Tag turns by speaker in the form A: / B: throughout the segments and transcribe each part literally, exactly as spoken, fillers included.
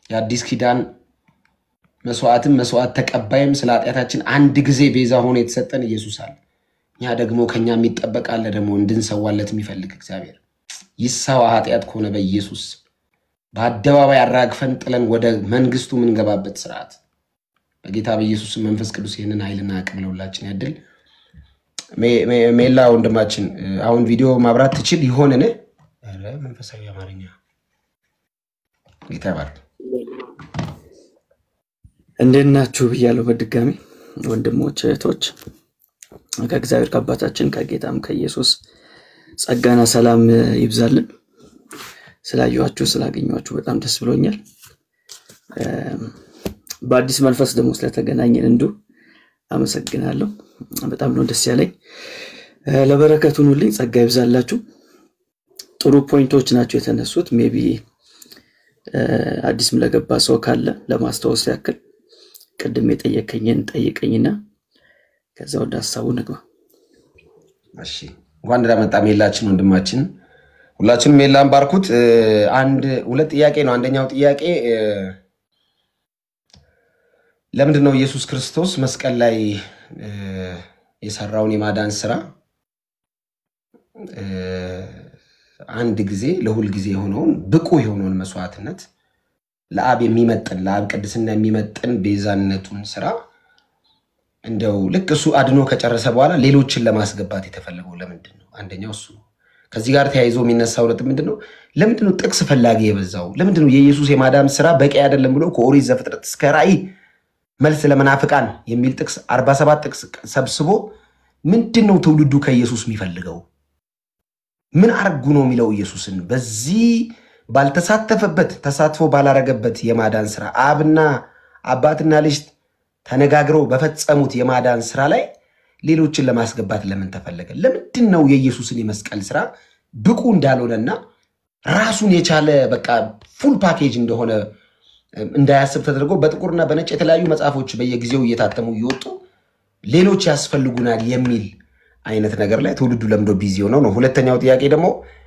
A: የአዲስ ኪዳን መስዋዕትም መስዋዕት ተቀባይም ስለ ኃጢአታችን አንድ ጊዜ ቤዛ ሆኖ የተሰጠን ኢየሱስ አለ። ያ ደግሞ ከኛ የሚጠበቅ አለ ደግሞ እንድንሰዋለት የሚፈልግ እግዚአብሔር ይሰዋ ኃጢአት ከሆነ በኢየሱስ በአደባባይ አራግፈን ጥለን ወደ መንግስቱ ምንገባበት ስርዓት በጌታ በኢየሱስ መንፈስ ቅዱስ ይሄንን ኃይልና አቅም ለሁላችን ያድል። ሜላ ወንድማችን አሁን ቪዲዮ ማብራት ትችል ይሆንን? አረ መንፈሳዊ አማርኛ ጌታ ባርክ።
B: እንደናችሁ ብያለሁ በድጋሚ ወንድሞች እህቶች ከእግዚአብሔር ከአባታችን ከጌታም ከኢየሱስ ጸጋና ሰላም ይብዛልን። ስላያችሁ ስላገኛችሁ በጣም ደስ ብሎኛል። በአዲስ መንፈስ ደግሞ ስለተገናኘን እንዱ አመሰግናለሁ። በጣም ነው ደስ ያለኝ። ለበረከቱ ሁሉኝ ጸጋ ይብዛላችሁ። ጥሩ ፖይንቶች ናቸው የተነሱት። ሜቢ አዲስ ለገባ ሰው ካለ ለማስተዋወስ ያክል ቀድሜ ጠየቀኝን ጠይቀኝና ከዛው ዳሳቡ ንግባ።
A: እሺ እንኳን ደህና መጣ ሜላችን ወንድማችን። ሁላችንም ሜላን ባርኩት። አንድ ሁለት ጥያቄ ነው። አንደኛው ጥያቄ ለምንድን ነው ኢየሱስ ክርስቶስ መስቀል ላይ የሰራውን የማዳን ስራ አንድ ጊዜ ለሁል ጊዜ የሆነውን ብቁ የሆነውን መስዋዕትነት ለአብ የሚመጥን ለአብ ቅድስና የሚመጥን ቤዛነቱን ስራ እንደው ልክ እሱ አድኖ ከጨረሰ በኋላ ሌሎችን ለማስገባት የተፈለገው ለምንድን ነው? አንደኛው እሱ ነው። ከዚህ ጋር ተያይዞ የሚነሳው ለት ምንድነው? ለምንድነው ጥቅስ ፈላጊ የበዛው? ለምንድነው የኢየሱስ የማዳን ስራ በቂ አይደለም ብሎ ከኦሪት ዘፍጥረት እስከ ራእይ መልስ ለመናፍቃን የሚል ጥቅስ አርባ ሰባት ጥቅስ ሰብስቦ ምንድነው ትውልዱ ከኢየሱስ የሚፈልገው? ምን አርጉ ነው የሚለው ኢየሱስን በዚህ ባልተሳተፈበት ተሳትፎ ባላረገበት የማዳን ስራ አብና አባትና ልጅ ተነጋግረው በፈጸሙት የማዳን ስራ ላይ ሌሎችን ለማስገባት ለምን ተፈለገ? ለምንድነው የኢየሱስን የመስቀል ስራ ብቁ እንዳልሆነና ራሱን የቻለ በቃ ፉል ፓኬጅ እንደሆነ እንዳያስብ ተደርጎ በጥቁርና በነጭ የተለያዩ መጽሐፎች በየጊዜው እየታተሙ ይወጡ ሌሎች ያስፈልጉናል የሚል አይነት ነገር ላይ ትውልዱ ለምዶ ቢዚ ሆነው ነው። ሁለተኛው ጥያቄ ደግሞ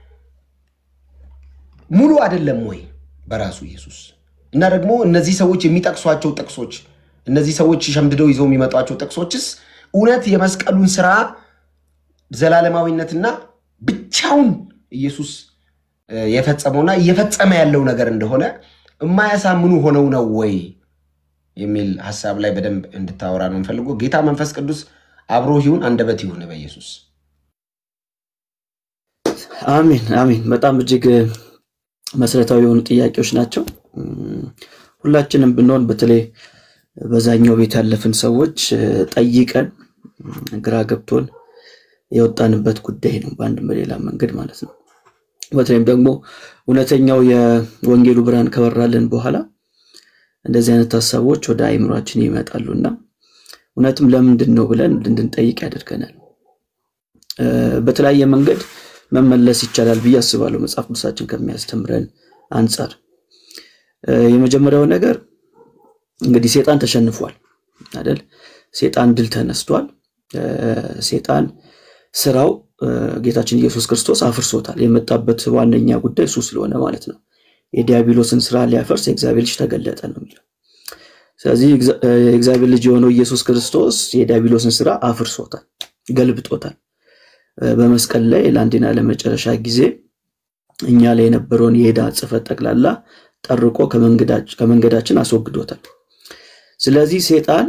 A: ሙሉ አይደለም ወይ በራሱ ኢየሱስ? እና ደግሞ እነዚህ ሰዎች የሚጠቅሷቸው ጥቅሶች እነዚህ ሰዎች ሸምድደው ይዘው የሚመጣቸው ጥቅሶችስ እውነት የመስቀሉን ስራ ዘላለማዊነትና ብቻውን ኢየሱስ የፈጸመውና እየፈጸመ ያለው ነገር እንደሆነ የማያሳምኑ ሆነው ነው ወይ የሚል ሐሳብ ላይ በደንብ እንድታወራ ነው እንፈልገው። ጌታ መንፈስ ቅዱስ አብሮ ይሁን አንደበት ይሁን በኢየሱስ
B: አሜን አሜን። በጣም እጅግ መሰረታዊ የሆኑ ጥያቄዎች ናቸው። ሁላችንም ብንሆን በተለይ በዛኛው ቤት ያለፍን ሰዎች ጠይቀን ግራ ገብቶን የወጣንበት ጉዳይ ነው በአንድ በሌላ መንገድ ማለት ነው። በተለይም ደግሞ እውነተኛው የወንጌሉ ብርሃን ከበራልን በኋላ እንደዚህ አይነት ሐሳቦች ወደ አይምሮአችን ይመጣሉና እውነትም ለምንድን ነው ብለን እንድንጠይቅ ያደርገናል። በተለያየ መንገድ መመለስ ይቻላል ብዬ አስባለሁ መጽሐፍ ቅዱሳችን ከሚያስተምረን አንፃር። የመጀመሪያው ነገር እንግዲህ ሰይጣን ተሸንፏል አይደል? ሰይጣን ድል ተነስቷል። ሰይጣን ስራው ጌታችን ኢየሱስ ክርስቶስ አፍርሶታል። የመጣበት ዋነኛ ጉዳይ እሱ ስለሆነ ማለት ነው። የዲያብሎስን ስራ ሊያፈርስ የእግዚአብሔር ልጅ ተገለጠ ነው የሚለው። ስለዚህ የእግዚአብሔር ልጅ የሆነው ኢየሱስ ክርስቶስ የዲያብሎስን ስራ አፍርሶታል፣ ገልብጦታል። በመስቀል ላይ ለአንዴና ለመጨረሻ ጊዜ እኛ ላይ የነበረውን የዕዳ ጽፈት ጠቅላላ ጠርቆ ከመንገዳችን አስወግዶታል። ስለዚህ ሰይጣን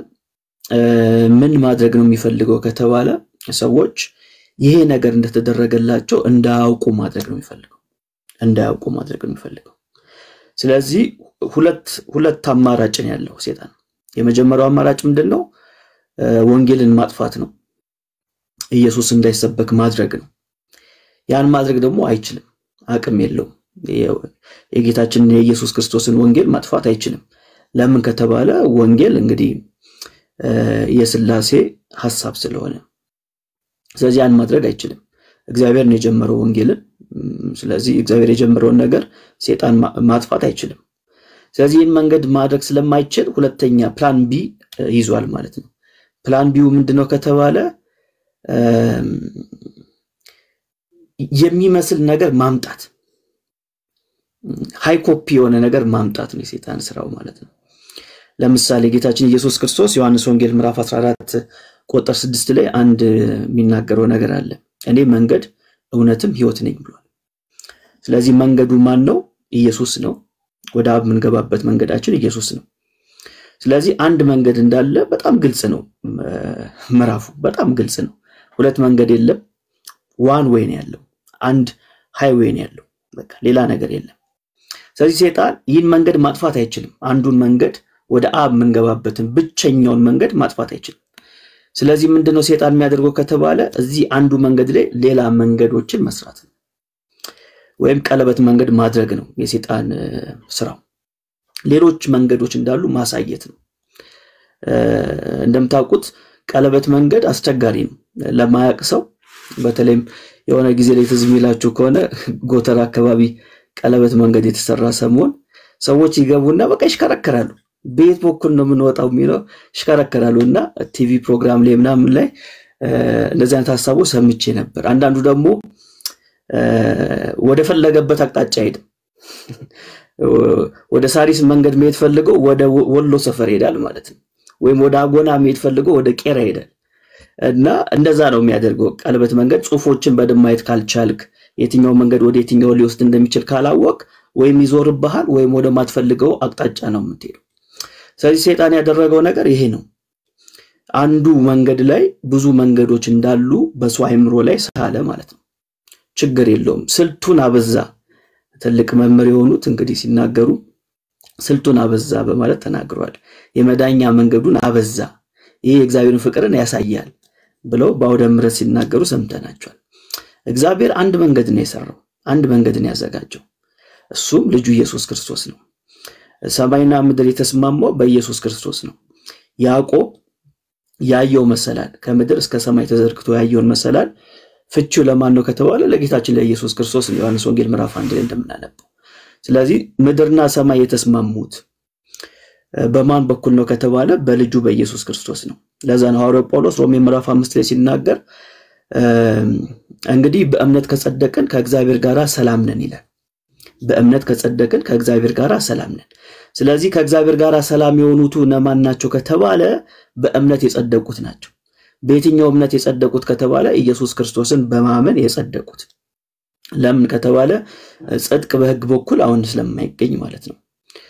B: ምን ማድረግ ነው የሚፈልገው ከተባለ ሰዎች ይሄ ነገር እንደተደረገላቸው እንዳያውቁ ማድረግ ነው የሚፈልገው እንዳያውቁ ማድረግ ነው የሚፈልገው። ስለዚህ ሁለት ሁለት አማራጭ ነው ያለው ሰይጣን። የመጀመሪያው አማራጭ ምንድነው? ወንጌልን ማጥፋት ነው። ኢየሱስ እንዳይሰበክ ማድረግ ነው። ያን ማድረግ ደግሞ አይችልም፣ አቅም የለውም። የጌታችን የኢየሱስ ክርስቶስን ወንጌል ማጥፋት አይችልም። ለምን ከተባለ ወንጌል እንግዲህ የሥላሴ ሐሳብ ስለሆነ ስለዚህ ያን ማድረግ አይችልም። እግዚአብሔር ነው የጀመረው ወንጌልን። ስለዚህ እግዚአብሔር የጀመረውን ነገር ሰይጣን ማጥፋት አይችልም። ስለዚህ ይህን መንገድ ማድረግ ስለማይችል ሁለተኛ ፕላን ቢ ይዟል ማለት ነው። ፕላን ቢው ምንድነው ከተባለ የሚመስል ነገር ማምጣት ሃይ ኮፒ የሆነ ነገር ማምጣት ነው የሰይጣን ስራው ማለት ነው። ለምሳሌ ጌታችን ኢየሱስ ክርስቶስ ዮሐንስ ወንጌል ምዕራፍ አስራ አራት ቁጥር ስድስት ላይ አንድ የሚናገረው ነገር አለ። እኔ መንገድ እውነትም ሕይወት ነኝ ብሏል። ስለዚህ መንገዱ ማን ነው? ኢየሱስ ነው። ወደ አብ የምንገባበት መንገዳችን ኢየሱስ ነው። ስለዚህ አንድ መንገድ እንዳለ በጣም ግልጽ ነው። ምዕራፉ በጣም ግልጽ ነው። ሁለት መንገድ የለም። ዋን ዌይ ነው ያለው። አንድ ሃይዌይ ነው ያለው። በቃ ሌላ ነገር የለም። ስለዚህ ሰይጣን ይህን መንገድ ማጥፋት አይችልም። አንዱን መንገድ ወደ አብ የምንገባበትን ብቸኛውን መንገድ ማጥፋት አይችልም። ስለዚህ ምንድነው ሰይጣን የሚያደርገው ከተባለ እዚህ አንዱ መንገድ ላይ ሌላ መንገዶችን መስራት ነው፣ ወይም ቀለበት መንገድ ማድረግ ነው የሰይጣን ስራው። ሌሎች መንገዶች እንዳሉ ማሳየት ነው። እንደምታውቁት ቀለበት መንገድ አስቸጋሪ ነው ለማያቅ ሰው። በተለይም የሆነ ጊዜ ላይ ትዝ የሚላችሁ ከሆነ ጎተራ አካባቢ ቀለበት መንገድ የተሰራ ሰሞን ሰዎች ይገቡና በቃ ይሽከረከራሉ። ቤት በኩል ነው የምንወጣው የሚለው ይሽከረከራሉና ቲቪ ፕሮግራም ላይ ምናምን ላይ እንደዚህ አይነት ሐሳቦች ሰምቼ ነበር። አንዳንዱ ደግሞ ወደ ፈለገበት አቅጣጫ አይደለም፣ ወደ ሳሪስ መንገድ መሄድ ፈልገው ወደ ወሎ ሰፈር ይሄዳል ማለት ነው። ወይም ወደ አጎና መሄድ ፈልገው ወደ ቄራ ይሄዳል። እና እንደዛ ነው የሚያደርገው ቀለበት መንገድ። ጽሁፎችን በደንብ ማየት ካልቻልክ የትኛው መንገድ ወደ የትኛው ሊወስድ እንደሚችል ካላወቅ ወይም ይዞርብሃል ወይም ወደ ማትፈልገው አቅጣጫ ነው የምትሄደው። ስለዚህ ሰይጣን ያደረገው ነገር ይሄ ነው። አንዱ መንገድ ላይ ብዙ መንገዶች እንዳሉ በሰው አእምሮ ላይ ሳለ ማለት ነው። ችግር የለውም፣ ስልቱን አበዛ። ትልቅ መምህር የሆኑት እንግዲህ ሲናገሩ ስልቱን አበዛ በማለት ተናግሯል። የመዳኛ መንገዱን አበዛ፣ ይሄ የእግዚአብሔርን ፍቅርን ያሳያል ብለው በአውደ ምሕረት ሲናገሩ ሰምተናቸዋል። እግዚአብሔር አንድ መንገድ ነው የሰራው፣ አንድ መንገድ ነው ያዘጋጀው። እሱም ልጁ ኢየሱስ ክርስቶስ ነው። ሰማይና ምድር የተስማማው በኢየሱስ ክርስቶስ ነው። ያዕቆብ ያየው መሰላል ከምድር እስከ ሰማይ ተዘርግቶ ያየውን መሰላል ፍቺው ለማን ነው ከተባለ ለጌታችን ለኢየሱስ ክርስቶስ ነው። ዮሐንስ ወንጌል ምዕራፍ አንድ ላይ እንደምናነበው። ስለዚህ ምድርና ሰማይ የተስማሙት በማን በኩል ነው ከተባለ በልጁ በኢየሱስ ክርስቶስ ነው። ለዛ ነው ሐዋርያው ጳውሎስ ሮሜ ምዕራፍ አምስት ላይ ሲናገር እንግዲህ በእምነት ከጸደቅን ከእግዚአብሔር ጋር ሰላም ነን ይላል። በእምነት ከጸደቅን ከእግዚአብሔር ጋር ሰላም ነን። ስለዚህ ከእግዚአብሔር ጋር ሰላም የሆኑት እነማን ናቸው ከተባለ በእምነት የጸደቁት ናቸው። በየትኛው እምነት የጸደቁት ከተባለ ኢየሱስ ክርስቶስን በማመን የጸደቁት። ለምን ከተባለ ጽድቅ በሕግ በኩል አሁን ስለማይገኝ ማለት ነው።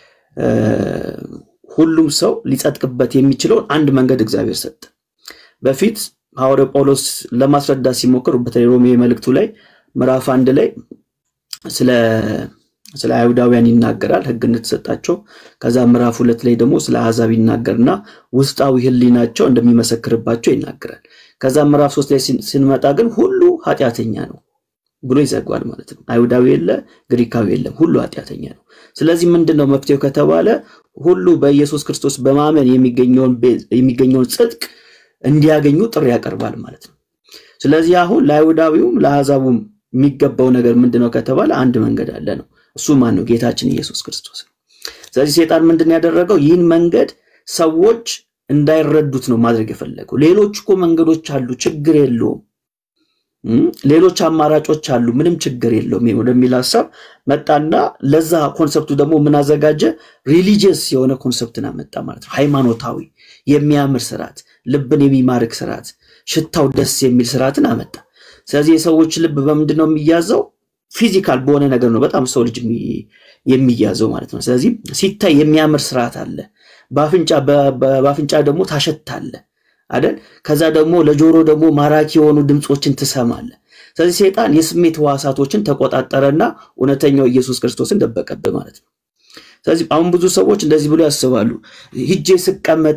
B: ሁሉም ሰው ሊጸድቅበት የሚችለውን አንድ መንገድ እግዚአብሔር ሰጠ። በፊት ሐዋርያው ጳውሎስ ለማስረዳት ሲሞክር በተለይ ሮሜ መልእክቱ ላይ ምዕራፍ አንድ ላይ ስለ ስለ አይሁዳውያን ይናገራል፣ ሕግ እንደተሰጣቸው። ከዛ ምዕራፍ ሁለት ላይ ደግሞ ስለ አሕዛብ ይናገርና ውስጣዊ ሕሊናቸው እንደሚመሰክርባቸው ይናገራል። ከዛ ምዕራፍ ሶስት ላይ ስንመጣ ግን ሁሉ ኃጢአተኛ ነው ብሎ ይዘጋዋል ማለት ነው። አይሁዳዊ የለ፣ ግሪካዊ የለም፣ ሁሉ ኃጢአተኛ ነው። ስለዚህ ምንድነው መፍትሄው ከተባለ ሁሉ በኢየሱስ ክርስቶስ በማመን የሚገኘውን የሚገኘውን ጽድቅ እንዲያገኙ ጥሪ ያቀርባል ማለት ነው። ስለዚህ አሁን ለአይሁዳዊውም ለአሕዛቡም የሚገባው ነገር ምንድነው ከተባለ አንድ መንገድ አለ ነው። እሱ ማን ነው? ጌታችን ኢየሱስ ክርስቶስ። ስለዚህ ሰይጣን ምንድነው ያደረገው? ይህን መንገድ ሰዎች እንዳይረዱት ነው ማድረግ የፈለገው። ሌሎች እኮ መንገዶች አሉ፣ ችግር የለውም፣ ሌሎች አማራጮች አሉ፣ ምንም ችግር የለውም ወደሚል ሐሳብ መጣና ለዛ ኮንሰፕቱ ደግሞ ምን አዘጋጀ? ሪሊጂየስ የሆነ ኮንሰፕትን አመጣ ማለት ነው። ሃይማኖታዊ የሚያምር ስርዓት፣ ልብን የሚማርክ ስርዓት፣ ሽታው ደስ የሚል ስርዓትን አመጣ። ስለዚህ የሰዎች ልብ በምንድነው የሚያዘው? ፊዚካል በሆነ ነገር ነው በጣም ሰው ልጅ የሚያዘው ማለት ነው። ስለዚህ ሲታይ የሚያምር ስርዓት አለ፣ ባፍንጫ ባፍንጫ ደግሞ ታሸታለ አይደል? ከዛ ደግሞ ለጆሮ ደግሞ ማራኪ የሆኑ ድምጾችን ትሰማለ። ስለዚህ ሰይጣን የስሜት ሕዋሳቶችን ተቆጣጠረና እውነተኛው ኢየሱስ ክርስቶስን ደበቀበት ማለት ነው። ስለዚህ አሁን ብዙ ሰዎች እንደዚህ ብሎ ያስባሉ፣ ሂጄ ስቀመጥ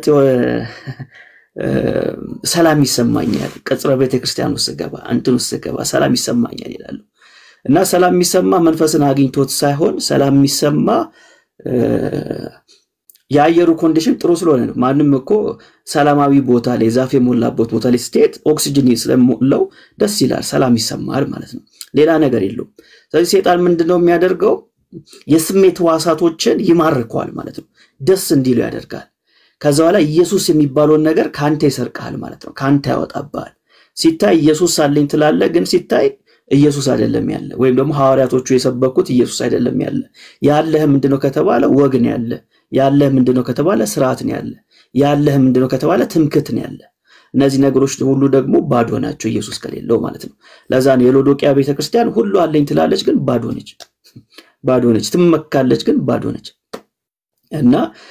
B: ሰላም ይሰማኛል፣ ቅጽረ ቤተክርስቲያን ውስጥ ገባ አንተን ውስጥ ገባ ሰላም ይሰማኛል ይላሉ። እና ሰላም የሚሰማ መንፈስን አግኝቶት ሳይሆን ሰላም የሚሰማ የአየሩ ኮንዲሽን ጥሩ ስለሆነ ነው። ማንም እኮ ሰላማዊ ቦታ ላይ ዛፍ የሞላበት ቦታ ላይ ስትሄድ ኦክሲጅን ስለሞላው ደስ ይላል፣ ሰላም ይሰማል ማለት ነው። ሌላ ነገር የለውም። ስለዚህ ሰይጣን ምንድነው የሚያደርገው? የስሜት ሕዋሳቶችን ይማርከዋል ማለት ነው፣ ደስ እንዲሉ ያደርጋል። ከዛ በኋላ ኢየሱስ የሚባለውን ነገር ካንተ ይሰርቃል ማለት ነው፣ ካንተ ያወጣባል። ሲታይ ኢየሱስ አለኝ ትላለ፣ ግን ሲታይ ኢየሱስ አይደለም ያለ ወይም ደግሞ ሐዋርያቶቹ የሰበኩት ኢየሱስ አይደለም ያለ ያለህ ምንድነው ከተባለ ወግ ነው ያለ ያለህ ምንድነው ከተባለ ስርዓት ነው ያለ ያለህ ምንድነው ከተባለ ትምክህት ነው ያለ እነዚህ ነገሮች ሁሉ ደግሞ ባዶ ናቸው ኢየሱስ ከሌለው ማለት ነው ለዛ ነው የሎዶቅያ ቤተክርስቲያን ሁሉ አለኝ ትላለች ግን ባዶ ነች ባዶ ነች ትመካለች ግን ባዶ ነች እና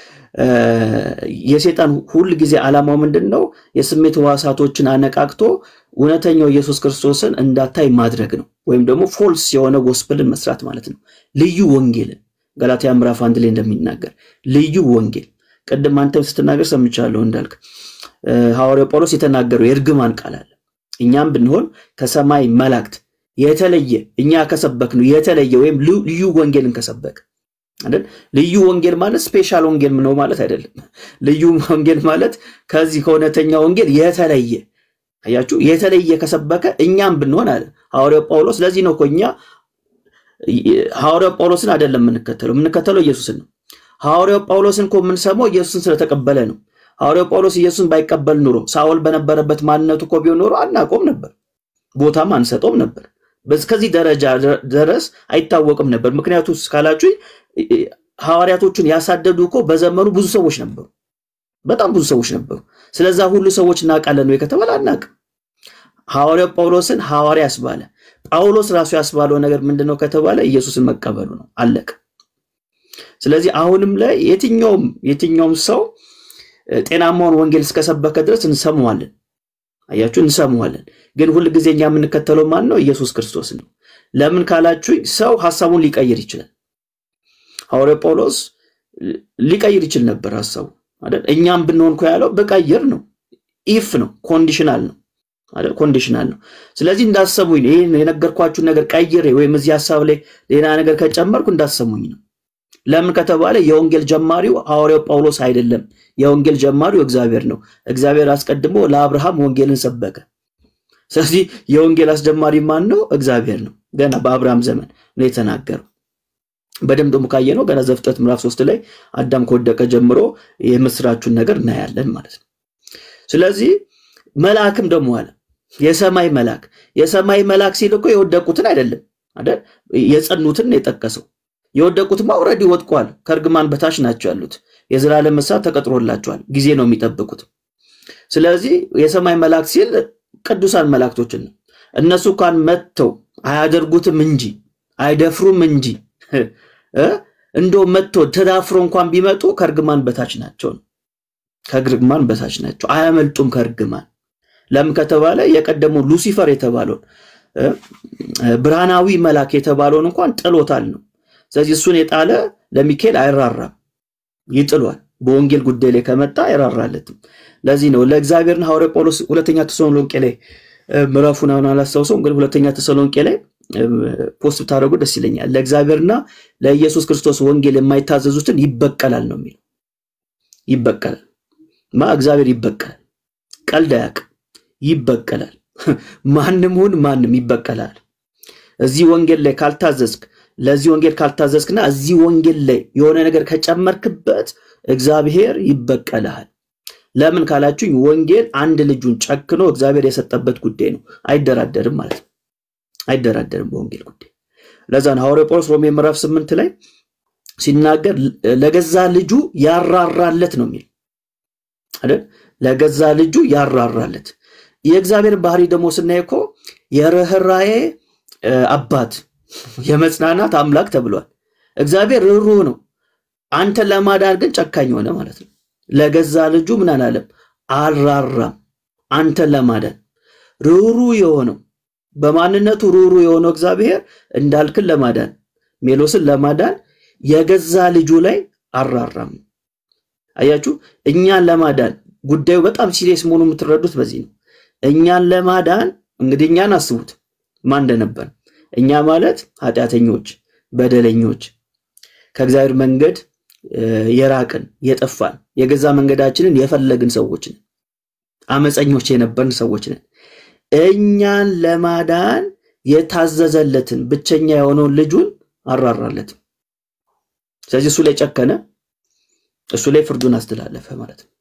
B: የሰይጣን ሁሉ ጊዜ ዓላማው ምንድነው የስሜት ዋሳቶችን አነቃቅቶ እውነተኛው ኢየሱስ ክርስቶስን እንዳታይ ማድረግ ነው ወይም ደግሞ ፎልስ የሆነ ጎስፔልን መስራት ማለት ነው ልዩ ወንጌልን ገላትያ ምዕራፍ አንድ ላይ እንደሚናገር ልዩ ወንጌል ቀደም አንተም ስትናገር ሰምቻለሁ እንዳልክ ሐዋርያው ጳውሎስ የተናገረው የርግማን ቃል አለ እኛም ብንሆን ከሰማይ መላእክት የተለየ እኛ ከሰበክነው የተለየ ወይም ልዩ ወንጌልን ከሰበክ አይደል ልዩ ወንጌል ማለት ስፔሻል ወንጌል ነው ማለት አይደለም ልዩ ወንጌል ማለት ከዚህ ከእውነተኛ ወንጌል የተለየ አያችሁ የተለየ ከሰበከ እኛም ብንሆን አለ ሐዋርያው ጳውሎስ ለዚህ ነው ኮኛ ሐዋርያው ጳውሎስን አይደለም የምንከተለው የምንከተለው ኢየሱስን ነው ሐዋርያው ጳውሎስን ኮ ምን ሰማው ኢየሱስን ስለተቀበለ ነው ሐዋርያው ጳውሎስ ኢየሱስን ባይቀበል ኑሮ ሳውል በነበረበት ማንነቱ ኮ ቢሆን ኑሮ አናቆም ነበር ቦታም አንሰጠውም ነበር በዚህ ደረጃ ድረስ አይታወቅም ነበር ምክንያቱም ስካላችሁ ሐዋርያቶቹን ያሳደዱ እኮ በዘመኑ ብዙ ሰዎች ነበሩ በጣም ብዙ ሰዎች ነበሩ ስለዛ ሁሉ ሰዎች እናቃለን ነው ከተባለ አናቅ ሐዋርያው ጳውሎስን ሐዋርያ ያስባለ ጳውሎስ ራሱ ያስባለው ነገር ምንድነው ከተባለ ኢየሱስን መቀበሉ ነው አለቀ ስለዚህ አሁንም ላይ የትኛውም የትኛውም ሰው ጤናማውን ወንጌል እስከሰበከ ድረስ እንሰማዋለን አያችሁ እንሰማዋለን ግን ሁሉ ጊዜኛ የምንከተለው ማን ነው ኢየሱስ ክርስቶስ ነው ለምን ካላችሁ ሰው ሐሳቡን ሊቀይር ይችላል ሐዋርያው ጳውሎስ ሊቀይር ይችል ነበር ሐሳቡ አይደል እኛም ብንሆን ኮ ያለው በቀይር ነው ኢፍ ነው ኮንዲሽናል ነው አይደል ኮንዲሽናል ነው ስለዚህ እንዳሰሙኝ ይሄን የነገርኳችሁ ነገር ቀይሬ ወይም እዚህ ሐሳብ ላይ ሌላ ነገር ከጨመርኩ እንዳሰሙኝ ነው ለምን ከተባለ የወንጌል ጀማሪው ሐዋርያው ጳውሎስ አይደለም የወንጌል ጀማሪው እግዚአብሔር ነው እግዚአብሔር አስቀድሞ ለአብርሃም ወንጌልን ሰበከ ስለዚህ የወንጌል አስጀማሪ ማን ነው እግዚአብሔር ነው ገና በአብርሃም ዘመን ነው የተናገረው በደም ደሞ ካየነው ገና ዘፍጥረት ምዕራፍ ሶስት ላይ አዳም ከወደቀ ጀምሮ የመስራቹን ነገር እናያለን ማለት ነው ስለዚህ መልአክም ደሞ አለ የሰማይ መልአክ የሰማይ መልአክ ሲልኮ የወደቁትን አይደለም አይደል የጸኑትን የጠቀሰው የወደቁትማ ኦሬዲ ወድቋል ከርግማን በታች ናቸው ያሉት የዘላለም እሳት ተቀጥሮላቸዋል ጊዜ ነው የሚጠብቁት ስለዚህ የሰማይ መልአክ ሲል ቅዱሳን መላእክቶችን እነሱ ካን መተው አያደርጉትም እንጂ አይደፍሩም እንጂ እንዶ መጥቶ ተዳፍሮ እንኳን ቢመጡ ከርግማን በታች ናቸው ከርግማን በታች ናቸው አያመልጡም ከርግማን ለም ከተባለ የቀደመው ሉሲፈር የተባለው ብርሃናዊ መልአክ የተባለው እንኳን ጥሎታል ነው ስለዚህ እሱን የጣለ ለሚካኤል አይራራም ይጥሏል በወንጌል ጉዳይ ላይ ከመጣ አይራራለትም ለዚህ ነው ለእግዚአብሔርና ሐዋርያው ጳውሎስ ሁለተኛ ተሰሎንቄ ላይ ምዕራፉን አላስተውሰውም ግን ሁለተኛ ተሰሎንቄ ላይ ፖስት ታረጉ ደስ ይለኛል ለእግዚአብሔርና ለኢየሱስ ክርስቶስ ወንጌል የማይታዘዙትን ይበቀላል ነው የሚለው ይበቀላል ማ እግዚአብሔር ይበቀላል ቀልዳያቅ ይበቀላል ማንንም ሁን ማንንም ይበቀላል እዚህ ወንጌል ላይ ካልታዘዝክ ለዚህ ወንጌል ካልታዘዝክና እዚህ ወንጌል ላይ የሆነ ነገር ከጨመርክበት እግዚአብሔር ይበቀላል ለምን ካላችሁ ወንጌል አንድ ልጁን ጨክኖ እግዚአብሔር የሰጠበት ጉዳይ ነው አይደራደርም ማለት ነው አይደራደርም በወንጌል ጉዳይ ለዛን ሐዋርያው ጳውሎስ ሮሜ ምዕራፍ ስምንት ላይ ሲናገር ለገዛ ልጁ ያራራለት ነው የሚል አይደል ለገዛ ልጁ ያራራለት የእግዚአብሔር ባህሪ ደግሞ ስናይኮ የርህራዬ አባት የመጽናናት አምላክ ተብሏል እግዚአብሔር ርህሩህ ነው አንተ ለማዳን ግን ጨካኝ ሆነ ማለት ነው ለገዛ ልጁ ምን አላለም አራራም አንተ ለማዳን ርህሩህ የሆነው በማንነቱ ርህሩህ የሆነው እግዚአብሔር እንዳልክን ለማዳን ሜሎስን ለማዳን የገዛ ልጁ ላይ አራራም አያችሁ እኛን ለማዳን ጉዳዩ በጣም ሲሪየስ መሆኑ የምትረዱት በዚህ ነው እኛን ለማዳን እንግዲህ እኛን አስቡት ማን እንደነበር እኛ ማለት ኃጢያተኞች በደለኞች ከእግዚአብሔር መንገድ የራቅን የጠፋን የገዛ መንገዳችንን የፈለግን ሰዎች ነን አመፀኞች የነበርን ሰዎች ነን እኛን ለማዳን የታዘዘለትን ብቸኛ የሆነውን ልጁን አራራለት ስለዚህ እሱ ላይ ጨከነ እሱ ላይ ፍርዱን አስተላለፈ ማለት ነው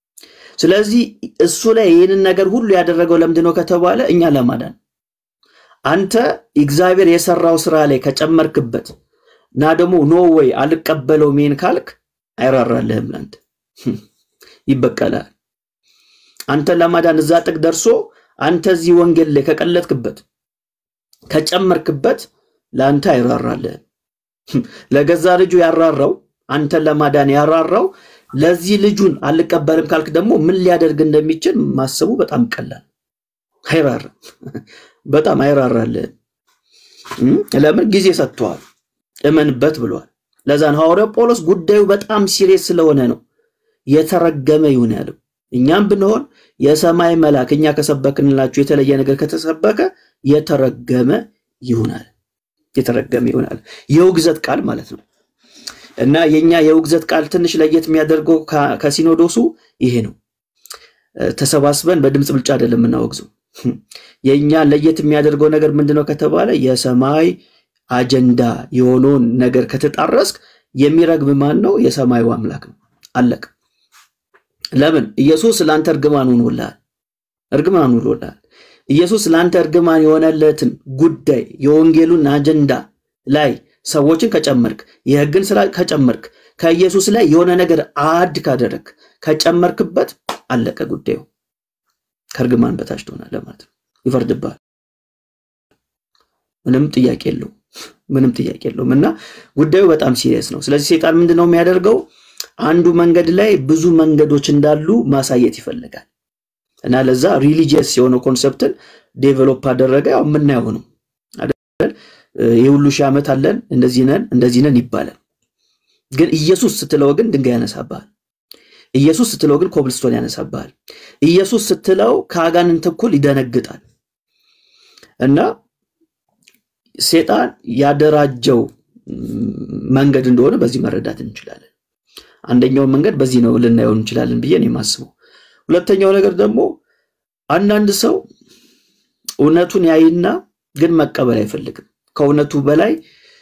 B: ስለዚህ እሱ ላይ ይሄንን ነገር ሁሉ ያደረገው ለምንድነው ከተባለ እኛ ለማዳን አንተ እግዚአብሔር የሰራው ስራ ላይ ከጨመርክበት እና ደግሞ ኖ ወይ አልቀበለው ሜን ካልክ አይራራልህም ላንተ ይበቀላል አንተ ለማዳን እዛ ጥቅ ደርሶ አንተ እዚህ ወንጌል ላይ ከቀለጥክበት ከጨመርክበት ላንተ አይራራልህም ለገዛ ልጁ ያራራው አንተ ለማዳን ያራራው ለዚህ ልጁን አልቀበልም ካልክ ደግሞ ምን ሊያደርግ እንደሚችል ማሰቡ በጣም ቀላል አይራራ በጣም አይራራልህም ለምን ጊዜ ሰጥቷል እመንበት ብሏል ለዛን ሐዋርያው ጳውሎስ ጉዳዩ በጣም ሲሪየስ ስለሆነ ነው የተረገመ ይሁን ያለው እኛም ብንሆን የሰማይ መልአክ እኛ ከሰበክንላችሁ የተለየ ነገር ከተሰበከ የተረገመ ይሆናል የተረገመ ይሆናል የውግዘት ቃል ማለት ነው እና የኛ የውግዘት ቃል ትንሽ ለየት የሚያደርገው ከሲኖዶሱ ይሄ ነው ተሰባስበን በድምጽ ብልጫ አይደለም እናወግዘው የኛ ለየት የሚያደርገው ነገር ምንድነው ከተባለ የሰማይ አጀንዳ የሆነውን ነገር ከተጣረስክ የሚረግም ማን ነው የሰማዩ አምላክ ነው አለቀ ለምን ኢየሱስ ላንተ እርግማን ሆኖልሃል እርግማን ሆኖልሃል ኢየሱስ ላንተ እርግማን የሆነለትን ጉዳይ የወንጌሉን አጀንዳ ላይ ሰዎችን ከጨመርክ የህግን ስራ ከጨመርክ ከኢየሱስ ላይ የሆነ ነገር አድ ካደረክ ከጨመርክበት አለቀ ጉዳዩ ከርግማን በታች ትሆናለህ ማለት ነው ይፈርድብሃል ምንም ጥያቄ የለውም ምንም ጥያቄ የለውም እና ጉዳዩ በጣም ሲሪየስ ነው ስለዚህ ሰይጣን ምንድነው የሚያደርገው አንዱ መንገድ ላይ ብዙ መንገዶች እንዳሉ ማሳየት ይፈልጋል እና ለዛ ሪሊጂየስ የሆነ ኮንሰፕትን ዴቨሎፕ አደረገ ያው ምን ነው አይደል የሁሉ ሺህ ዓመት አለን እንደዚህ ነን እንደዚህ ነን ይባላል ግን ኢየሱስ ስትለው ግን ድንጋይ ያነሳባል ኢየሱስ ስትለው ግን ኮብልስቶን ያነሳባል ኢየሱስ ስትለው ካጋንንት እኩል ይደነግጣል እና ሰይጣን ያደራጀው መንገድ እንደሆነ በዚህ መረዳት እንችላለን አንደኛው መንገድ በዚህ ነው ልናየው እንችላለን ብዬ ነው የማስበው ሁለተኛው ነገር ደግሞ አንዳንድ ሰው እውነቱን ያይና ግን መቀበል አይፈልግም ከእውነቱ በላይ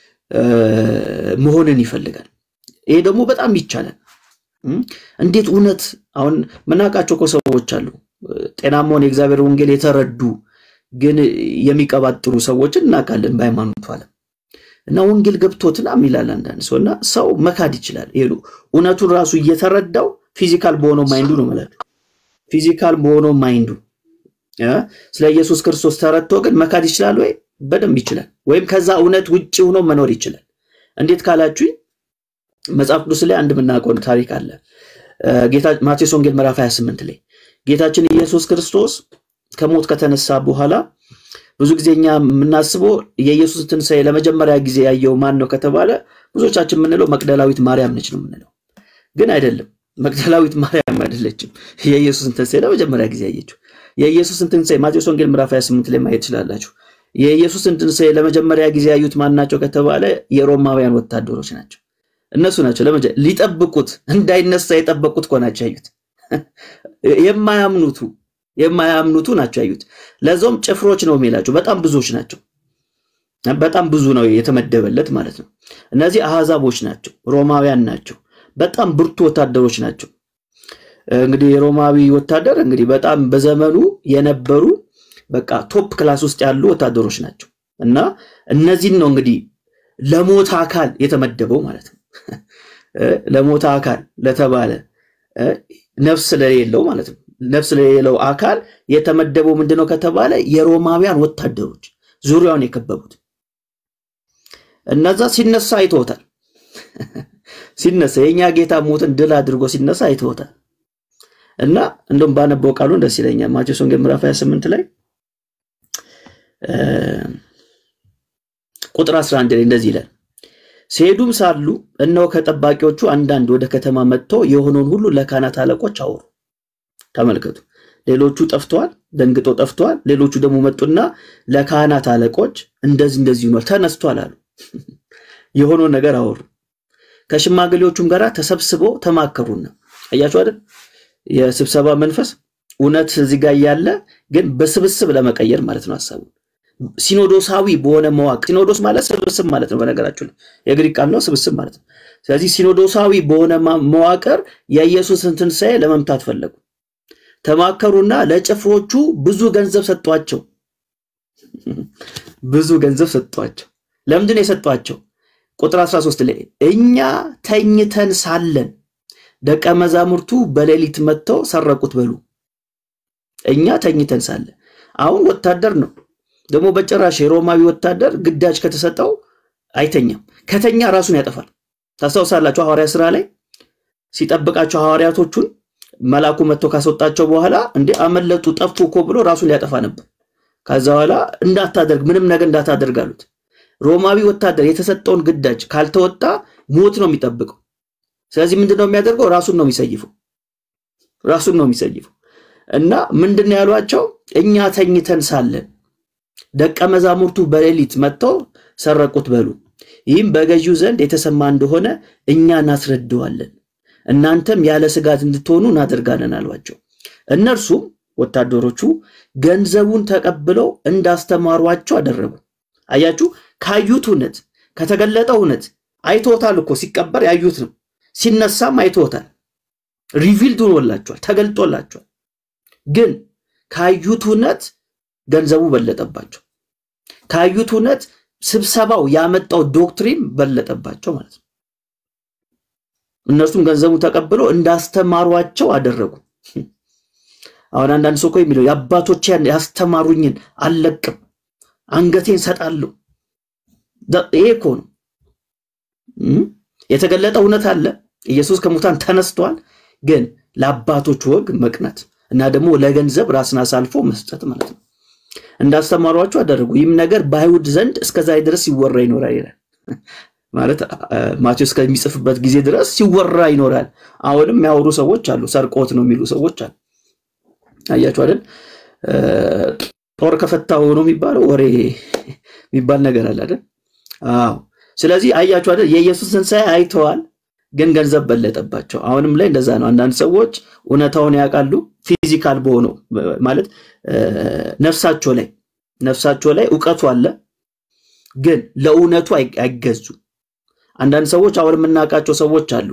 B: መሆንን ይፈልጋል ይሄ ደግሞ በጣም ይቻላል እንዴት እውነት አሁን መናቃቸው ሰዎች አሉ ጤናማውን የእግዚአብሔር ወንጌል የተረዱ ግን የሚቀባጥሩ ሰዎችን እናቃለን በሃይማኖቱ ዓለም እና ወንጌል ገብቶትና ሚላል አንዳንድ ሰውና ሰው መካድ ይችላል ይሉ እውነቱን ራሱ እየተረዳው ፊዚካል በሆነው ማይንዱ ነው ማለት ፊዚካል በሆነው ማይንዱ ያ ስለ ኢየሱስ ክርስቶስ ተረድቶ ግን መካድ ይችላል ወይ በደንብ ይችላል ወይም ከዛ እውነት ውጪ ሆኖ መኖር ይችላል እንዴት ካላችሁ መጽሐፍ ቅዱስ ላይ አንድ ምናቆን ታሪክ አለ ጌታ ማቴዎስ ወንጌል ምዕራፍ ሃያ ስምንት ላይ ጌታችን ኢየሱስ ክርስቶስ ከሞት ከተነሳ በኋላ ብዙ ጊዜኛ ምናስበው የኢየሱስ ትንሳኤ ለመጀመሪያ ጊዜ ያየው ማን ነው ከተባለ ብዙዎቻችን ምንለው መቅደላዊት ማርያም ነች ነው ምንለው ግን አይደለም መቅደላዊት ማርያም አይደለችም የኢየሱስ ትንሳኤ ለመጀመሪያ ጊዜ ያየችው የኢየሱስ ትንሳኤ ማቴዎስ ወንጌል ምዕራፍ ሃያ ስምንት ላይ ማየት ይችላልላችሁ የኢየሱስ ትንሳኤ ለመጀመሪያ ጊዜ ያዩት ማን ናቸው ከተባለ የሮማውያን ወታደሮች ናቸው እነሱ ናቸው ለመጀ ሊጠብቁት እንዳይነሳ የጠበቁት ኮናቸው ያዩት የማያምኑቱ የማያምኑቱ ናቸው ያዩት ለዞም ጭፍሮች ነው የሚላቸው በጣም ብዙዎች ናቸው በጣም ብዙ ነው የተመደበለት ማለት ነው እነዚህ አሃዛቦች ናቸው ሮማውያን ናቸው በጣም ብርቱ ወታደሮች ናቸው እንግዲህ የሮማዊ ወታደር እንግዲህ በጣም በዘመኑ የነበሩ በቃ ቶፕ ክላስ ውስጥ ያሉ ወታደሮች ናቸው እና እነዚህ ነው እንግዲህ ለሞት አካል የተመደበው ማለት ነው ለሞት አካል ለተባለ ነፍስ ለሌለው ማለት ነው ነፍስ ለሌለው አካል የተመደበው ምንድነው ከተባለ የሮማውያን ወታደሮች ዙሪያውን የከበቡት እነዛ ሲነሳ አይተውታል ሲነሳ የኛ ጌታ ሞትን ድል አድርጎ ሲነሳ አይተውታል እና እንደም ባነበው ቃሉ እንደስ ይለኛል ማቴዎስ ወንጌል ምዕራፍ ሃያ ስምንት ላይ ቁጥር አስራ አንድ ላይ እንደዚህ ይላል ሲሄዱም ሳሉ እነሆ ከጠባቂዎቹ አንዳንድ ወደ ከተማ መጥተው የሆነውን ሁሉ ለካህናት አለቆች አወሩ ተመልከቱ ሌሎቹ ጠፍተዋል ደንግጦ ጠፍተዋል ሌሎቹ ደግሞ መጡና ለካህናት አለቆች እንደዚህ እንደዚህ ነው ተነስቷል አሉ የሆነው ነገር አወሩ ከሽማግሌዎቹም ጋራ ተሰብስበው ተማከሩና አያችሁ አይደል የስብሰባ መንፈስ እውነት እዚህ ጋር ያለ ግን በስብስብ ለመቀየር ማለት ነው ሐሳቡ ሲኖዶሳዊ በሆነ መዋቅ ሲኖዶስ ማለት ስብስብ ማለት ነው በነገራችሁ የግሪክ ቃል ነው ስብስብ ማለት ነው ስለዚህ ሲኖዶሳዊ በሆነ መዋቅር የኢየሱስን ትንሳኤ ለመምታት ፈለጉ ተማከሩና ለጭፍሮቹ ብዙ ገንዘብ ሰጧቸው ብዙ ገንዘብ ሰጧቸው። ለምንድን ነው የሰጧቸው? ቁጥር አስራ ሶስት ላይ እኛ ተኝተን ሳለን ደቀ መዛሙርቱ በሌሊት መጥተው ሰረቁት በሉ። እኛ ተኝተን ሳለን። አሁን ወታደር ነው ደግሞ በጭራሽ የሮማዊ ወታደር ግዳጅ ከተሰጠው አይተኛም። ከተኛ ራሱን ያጠፋል። ታስታውሳላችሁ ሐዋርያ ሥራ ላይ ሲጠብቃቸው ሐዋርያቶቹን መላኩ መጥቶ ካስወጣቸው በኋላ እንዴ አመለጡ ጠፉ እኮ ብሎ ራሱን ሊያጠፋ ነበር። ከዛ በኋላ እንዳታደርግ ምንም ነገር እንዳታደርግ አሉት። ሮማዊ ወታደር የተሰጠውን ግዳጅ ካልተወጣ ሞት ነው የሚጠብቀው። ስለዚህ ምንድነው የሚያደርገው? ራሱን ነው የሚሰይፈው። ራሱን ነው የሚሰይፈው። እና ምንድነው ያሏቸው? እኛ ተኝተን ሳለን ደቀ መዛሙርቱ በሌሊት መጥተው ሰረቁት በሉ። ይህም በገዢው ዘንድ የተሰማ እንደሆነ እኛ እናስረዳዋለን፣ እናንተም ያለ ስጋት እንድትሆኑ እናደርጋለን አሏቸው። እነርሱም ወታደሮቹ ገንዘቡን ተቀብለው እንዳስተማሯቸው አደረጉ። አያችሁ፣ ካዩት እውነት ከተገለጠው እውነት አይቶታል እኮ ሲቀበር ያዩት ነው። ሲነሳም አይቶታል። ሪቪልድ ሆኖላቸዋል፣ ተገልጦላቸዋል። ግን ካዩት እውነት ገንዘቡ በለጠባቸው። ካዩት እውነት ስብሰባው ያመጣው ዶክትሪን በለጠባቸው ማለት ነው። እነርሱም ገንዘቡን ተቀብለው እንዳስተማሯቸው አደረጉ። አሁን አንዳንድ ሰው እኮ የሚለው የአባቶቼን ያስተማሩኝን አልለቅም አንገቴን ሰጣለሁ። ይሄ እኮ ነው የተገለጠ እውነት አለ። ኢየሱስ ከሙታን ተነስቷል። ግን ለአባቶች ወግ መቅናት እና ደግሞ ለገንዘብ ራስን አሳልፎ መስጠት ማለት ነው። እንዳስተማሯቸው አደረጉ። ይህም ነገር በአይሁድ ዘንድ እስከዛሬ ድረስ ሲወራ ይኖራል ይላል። ማለት ማቴዎስ ከሚጽፍበት ጊዜ ድረስ ሲወራ ይኖራል። አሁንም ያወሩ ሰዎች አሉ፣ ሰርቆት ነው የሚሉ ሰዎች አሉ። አያችሁ አይደል? ጦር ከፈታው ነው የሚባለው ወሬ የሚባል ነገር አለ አይደል? አዎ። ስለዚህ አያችሁ አይደል? የኢየሱስ ትንሣኤ አይተዋል፣ ግን ገንዘብ በለጠባቸው። አሁንም ላይ እንደዛ ነው። አንዳንድ ሰዎች እውነታውን ያውቃሉ፣ ፊዚካል በሆነው ማለት ነፍሳቸው ላይ ነፍሳቸው ላይ ዕውቀቱ አለ፣ ግን ለእውነቱ አይገዙ። አንዳንድ ሰዎች አሁንም እናቃቸው ሰዎች አሉ።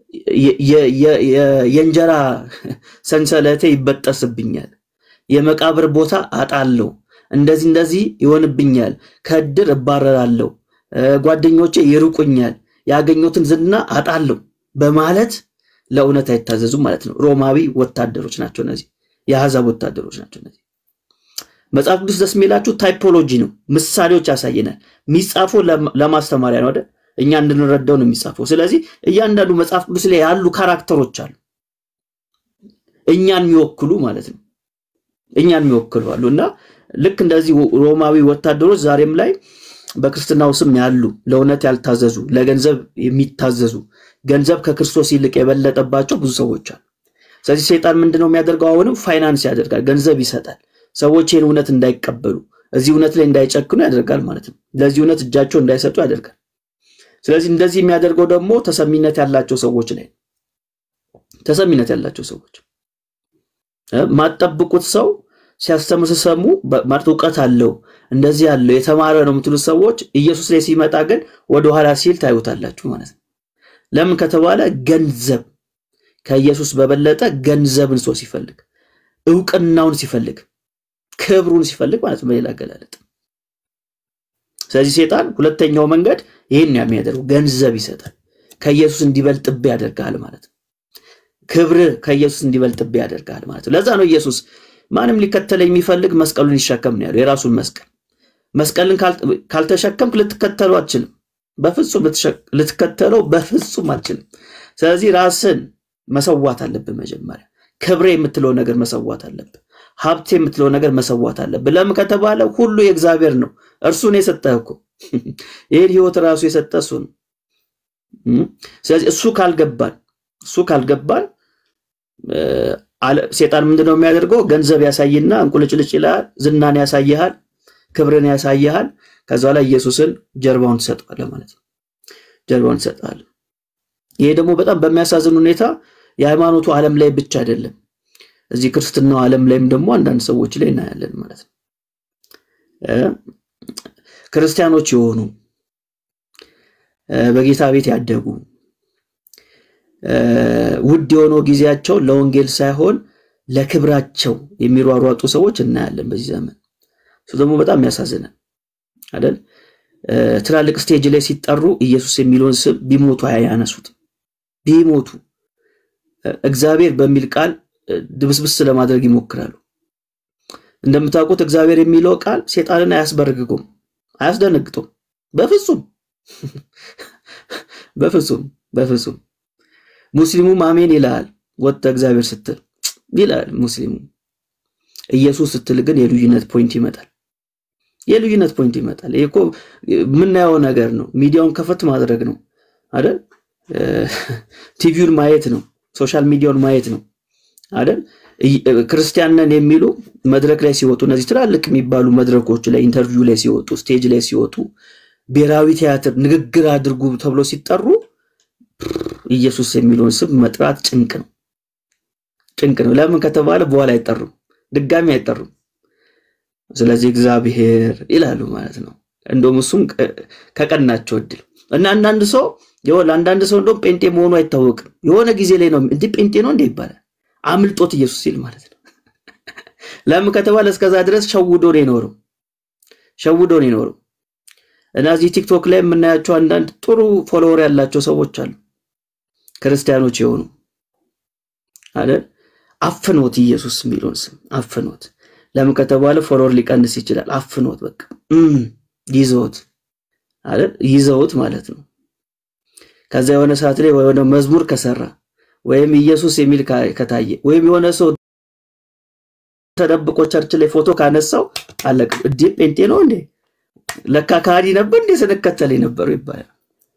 B: የእንጀራ ሰንሰለቴ ይበጠስብኛል፣ የመቃብር ቦታ አጣለው፣ እንደዚህ እንደዚህ ይሆንብኛል፣ ከድር እባረራለሁ፣ ጓደኞቼ ይርቁኛል፣ ያገኙትን ዝና አጣለው በማለት ለእውነት አይታዘዙም ማለት ነው። ሮማዊ ወታደሮች ናቸው እነዚህ፣ የአሕዛብ ወታደሮች ናቸው እነዚህ። መጽሐፍ ቅዱስ ደስ የሚላችሁ ታይፖሎጂ ነው፣ ምሳሌዎች ያሳየናል። የሚጻፈው ለማስተማሪያ ነው አይደል? እኛ እንድንረዳው ነው የሚጻፈው። ስለዚህ እያንዳንዱ መጽሐፍ ቅዱስ ላይ ያሉ ካራክተሮች አሉ እኛን የሚወክሉ ማለት ነው። እኛን የሚወክሉ አሉና ልክ እንደዚህ ሮማዊ ወታደሮች ዛሬም ላይ በክርስትናው ስም ያሉ ለእውነት ያልታዘዙ፣ ለገንዘብ የሚታዘዙ፣ ገንዘብ ከክርስቶስ ይልቅ የበለጠባቸው ብዙ ሰዎች አሉ። ስለዚህ ሰይጣን ምንድነው የሚያደርገው? አሁንም ፋይናንስ ያደርጋል፣ ገንዘብ ይሰጣል። ሰዎች ይህን እውነት እንዳይቀበሉ፣ እዚህ እውነት ላይ እንዳይጨክኑ ያደርጋል ማለት ነው። ለዚህ እውነት እጃቸው እንዳይሰጡ ያደርጋል። ስለዚህ እንደዚህ የሚያደርገው ደግሞ ተሰሚነት ያላቸው ሰዎች ላይ ተሰሚነት ያላቸው ሰዎች ማጠብቁት ሰው ሲያስተምር ሰሙ ማለት ዕውቀት አለው እንደዚህ ያለው የተማረ ነው የምትሉት ሰዎች ኢየሱስ ላይ ሲመጣ ግን ወደ ኋላ ሲል ታዩታላችሁ ማለት ነው። ለምን ከተባለ ገንዘብ ከኢየሱስ በበለጠ ገንዘብን ሰው ሲፈልግ፣ ዕውቅናውን ሲፈልግ፣ ክብሩን ሲፈልግ ማለት ነው በሌላ አገላለጥ። ስለዚህ ሰይጣን ሁለተኛው መንገድ ይሄን የሚያደርገው ገንዘብ ይሰጣል፣ ከኢየሱስ እንዲበልጥብ ያደርጋል ማለት ነው። ክብር ከኢየሱስ እንዲበልጥብ ያደርጋል ማለት ነው። ለዛ ነው ኢየሱስ ማንም ሊከተለኝ የሚፈልግ መስቀሉን ይሸከም ነው ያለው። የራሱን መስቀል መስቀልን ካልተሸከምክ ልትከተለው አትችልም። በፍጹም ልትከተለው በፍጹም አትችልም። ስለዚህ ራስን መሰዋት አለብህ። መጀመሪያ ክብሬ የምትለው ነገር መሰዋት አለብህ። ሀብቴ የምትለው ነገር መሰዋት አለብህ። ለምን ከተባለ ሁሉ የእግዚአብሔር ነው። እርሱ ነው የሰጠህ እኮ ይሄን ህይወት ራሱ የሰጠህ እሱ ነው። ስለዚህ እሱ ካልገባን እሱ ካልገባን ሰይጣን ምንድነው የሚያደርገው? ገንዘብ ያሳይና እንቁልጭልጭ ይላል፣ ዝናን ያሳይሃል፣ ክብርን ያሳይሃል። ከዛ ላይ ኢየሱስን ጀርባውን ተሰጣለ ማለት ነው። ጀርባውን ተሰጣለ። ይሄ ደግሞ በጣም በሚያሳዝን ሁኔታ የሃይማኖቱ ዓለም ላይ ብቻ አይደለም፣ እዚህ ክርስትናው ዓለም ላይም ደግሞ አንዳንድ ሰዎች ላይ እናያለን ማለት ነው። ክርስቲያኖች የሆኑ በጌታ ቤት ያደጉ ውድ የሆነው ጊዜያቸው ለወንጌል ሳይሆን ለክብራቸው የሚሯሯጡ ሰዎች እናያለን በዚህ ዘመን። እሱ ደግሞ በጣም ያሳዝናል አይደል? ትላልቅ ስቴጅ ላይ ሲጠሩ ኢየሱስ የሚለውን ስም ቢሞቱ አያነሱት። ቢሞቱ እግዚአብሔር በሚል ቃል ድብስብስ ለማድረግ ይሞክራሉ። እንደምታውቁት እግዚአብሔር የሚለው ቃል ሰይጣንን አያስበረግጉም፣ አያስደነግጡም። በፍጹም በፍጹም በፍጹም። ሙስሊሙም አሜን ይላል ወጣ እግዚአብሔር ስትል ይላል ሙስሊሙ። ኢየሱስ ስትል ግን የልዩነት ፖይንት ይመጣል። የልዩነት ፖይንት ይመጣል። ይሄ እኮ ምናየው ነገር ነው። ሚዲያውን ከፈት ማድረግ ነው አይደል? ቲቪውን ማየት ነው፣ ሶሻል ሚዲያውን ማየት ነው አይደል? ክርስቲያን ነን የሚሉ መድረክ ላይ ሲወጡ እነዚህ ትላልቅ የሚባሉ መድረኮች ላይ ኢንተርቪው ላይ ሲወጡ ስቴጅ ላይ ሲወጡ ብሔራዊ ቲያትር ንግግር አድርጉ ተብሎ ሲጠሩ ኢየሱስ የሚለውን ስም መጥራት ጭንቅ ነው ጭንቅ ነው። ለምን ከተባለ በኋላ አይጠሩም፣ ድጋሚ አይጠሩም። ስለዚህ እግዚአብሔር ይላሉ ማለት ነው። እንደውም እሱም ከቀናቸው እድል እና አንዳንድ ሰው ይወል አንዳንድ ሰው እንደውም ጴንጤ መሆኑ አይታወቅም። የሆነ ጊዜ ላይ ነው እንዴ ጴንጤ ነው እንዴ ይባላል። አምልጦት ኢየሱስ ሲል ማለት ነው። ለምን ከተባለ እስከዛ ድረስ ሸውዶ ነው የኖረው ሸውዶ ነው የኖረው። እና እዚህ ቲክቶክ ላይ የምናያቸው አንዳንድ ጥሩ ፎሎወር ያላቸው ሰዎች አሉ፣ ክርስቲያኖች የሆኑ አይደል? አፍኖት ኢየሱስ የሚለውን ስም አፍኖት። ለምን ከተባለ ፎሎወር ሊቀንስ ይችላል። አፍኖት በቃ እም ይዘውት አይደል? ይዘውት ማለት ነው። ከዛ የሆነ ሰዓት ላይ የሆነ መዝሙር ከሰራ ወይም ኢየሱስ የሚል ከታየ ወይም የሆነ ሰው ተደብቆ ቸርች ላይ ፎቶ ካነሳው አለቀ። እዲ ጴንጤ ነው እንዴ ለካ ካዲ ነበር እንዴ ስንከተል የነበረው ይባላል።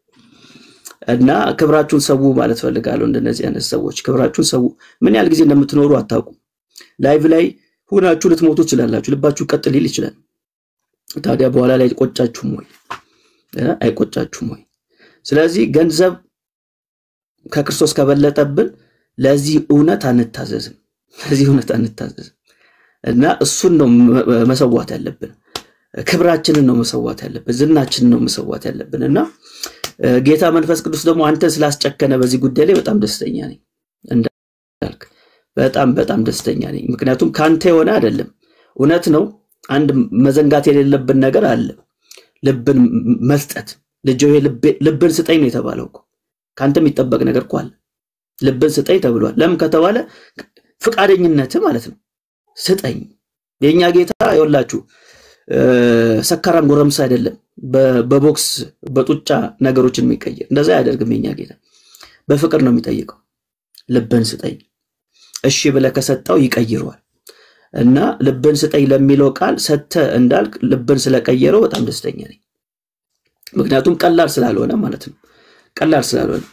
B: እና ክብራችሁን ሰው ማለት ፈልጋለሁ። እንደነዚህ አይነት ሰዎች ክብራችሁን ሰው። ምን ያህል ጊዜ እንደምትኖሩ አታውቁም። ላይቭ ላይ ሁናችሁ ልትሞቱ ይችላልላችሁ፣ ልባችሁ ቀጥ ሊል ይችላል። ታዲያ በኋላ ላይ ቆጫችሁም ወይ አይቆጫችሁም ወይ? ስለዚህ ገንዘብ ከክርስቶስ ከበለጠብን ለዚህ እውነት አንታዘዝም፣ ለዚህ እውነት አንታዘዝም። እና እሱን ነው መሰዋት ያለብን፣ ክብራችንን ነው መሰዋት ያለብን፣ ዝናችንን ነው መሰዋት ያለብን። እና ጌታ መንፈስ ቅዱስ ደግሞ አንተ ስላስጨከነ በዚህ ጉዳይ ላይ በጣም ደስተኛ ነኝ እንዳልክ፣ በጣም በጣም ደስተኛ ነኝ። ምክንያቱም ካንተ የሆነ አይደለም። እውነት ነው። አንድ መዘንጋት የሌለብን ነገር አለ፣ ልብን መስጠት። ልጅ ሆይ ልብን ስጠኝ ነው የተባለው እኮ። ካንተ የሚጠበቅ ነገር እኮ አለ። ልብን ስጠኝ ተብሏል። ለምን ከተባለ ፍቃደኝነት ማለት ነው። ስጠኝ። የኛ ጌታ ይወላችሁ ሰካራም ጎረምሳ አይደለም፣ በቦክስ በጡጫ ነገሮችን የሚቀየር እንደዛ ያደርግም። የኛ ጌታ በፍቅር ነው የሚጠይቀው። ልብን ስጠኝ እሺ ብለህ ከሰጣው ይቀይረዋል። እና ልብን ስጠኝ ለሚለው ቃል ሰተ እንዳልክ ልብን ስለቀየረው በጣም ደስተኛ ነኝ። ምክንያቱም ቀላል ስላልሆነ ማለት ነው። ቀላል ስላልሆነ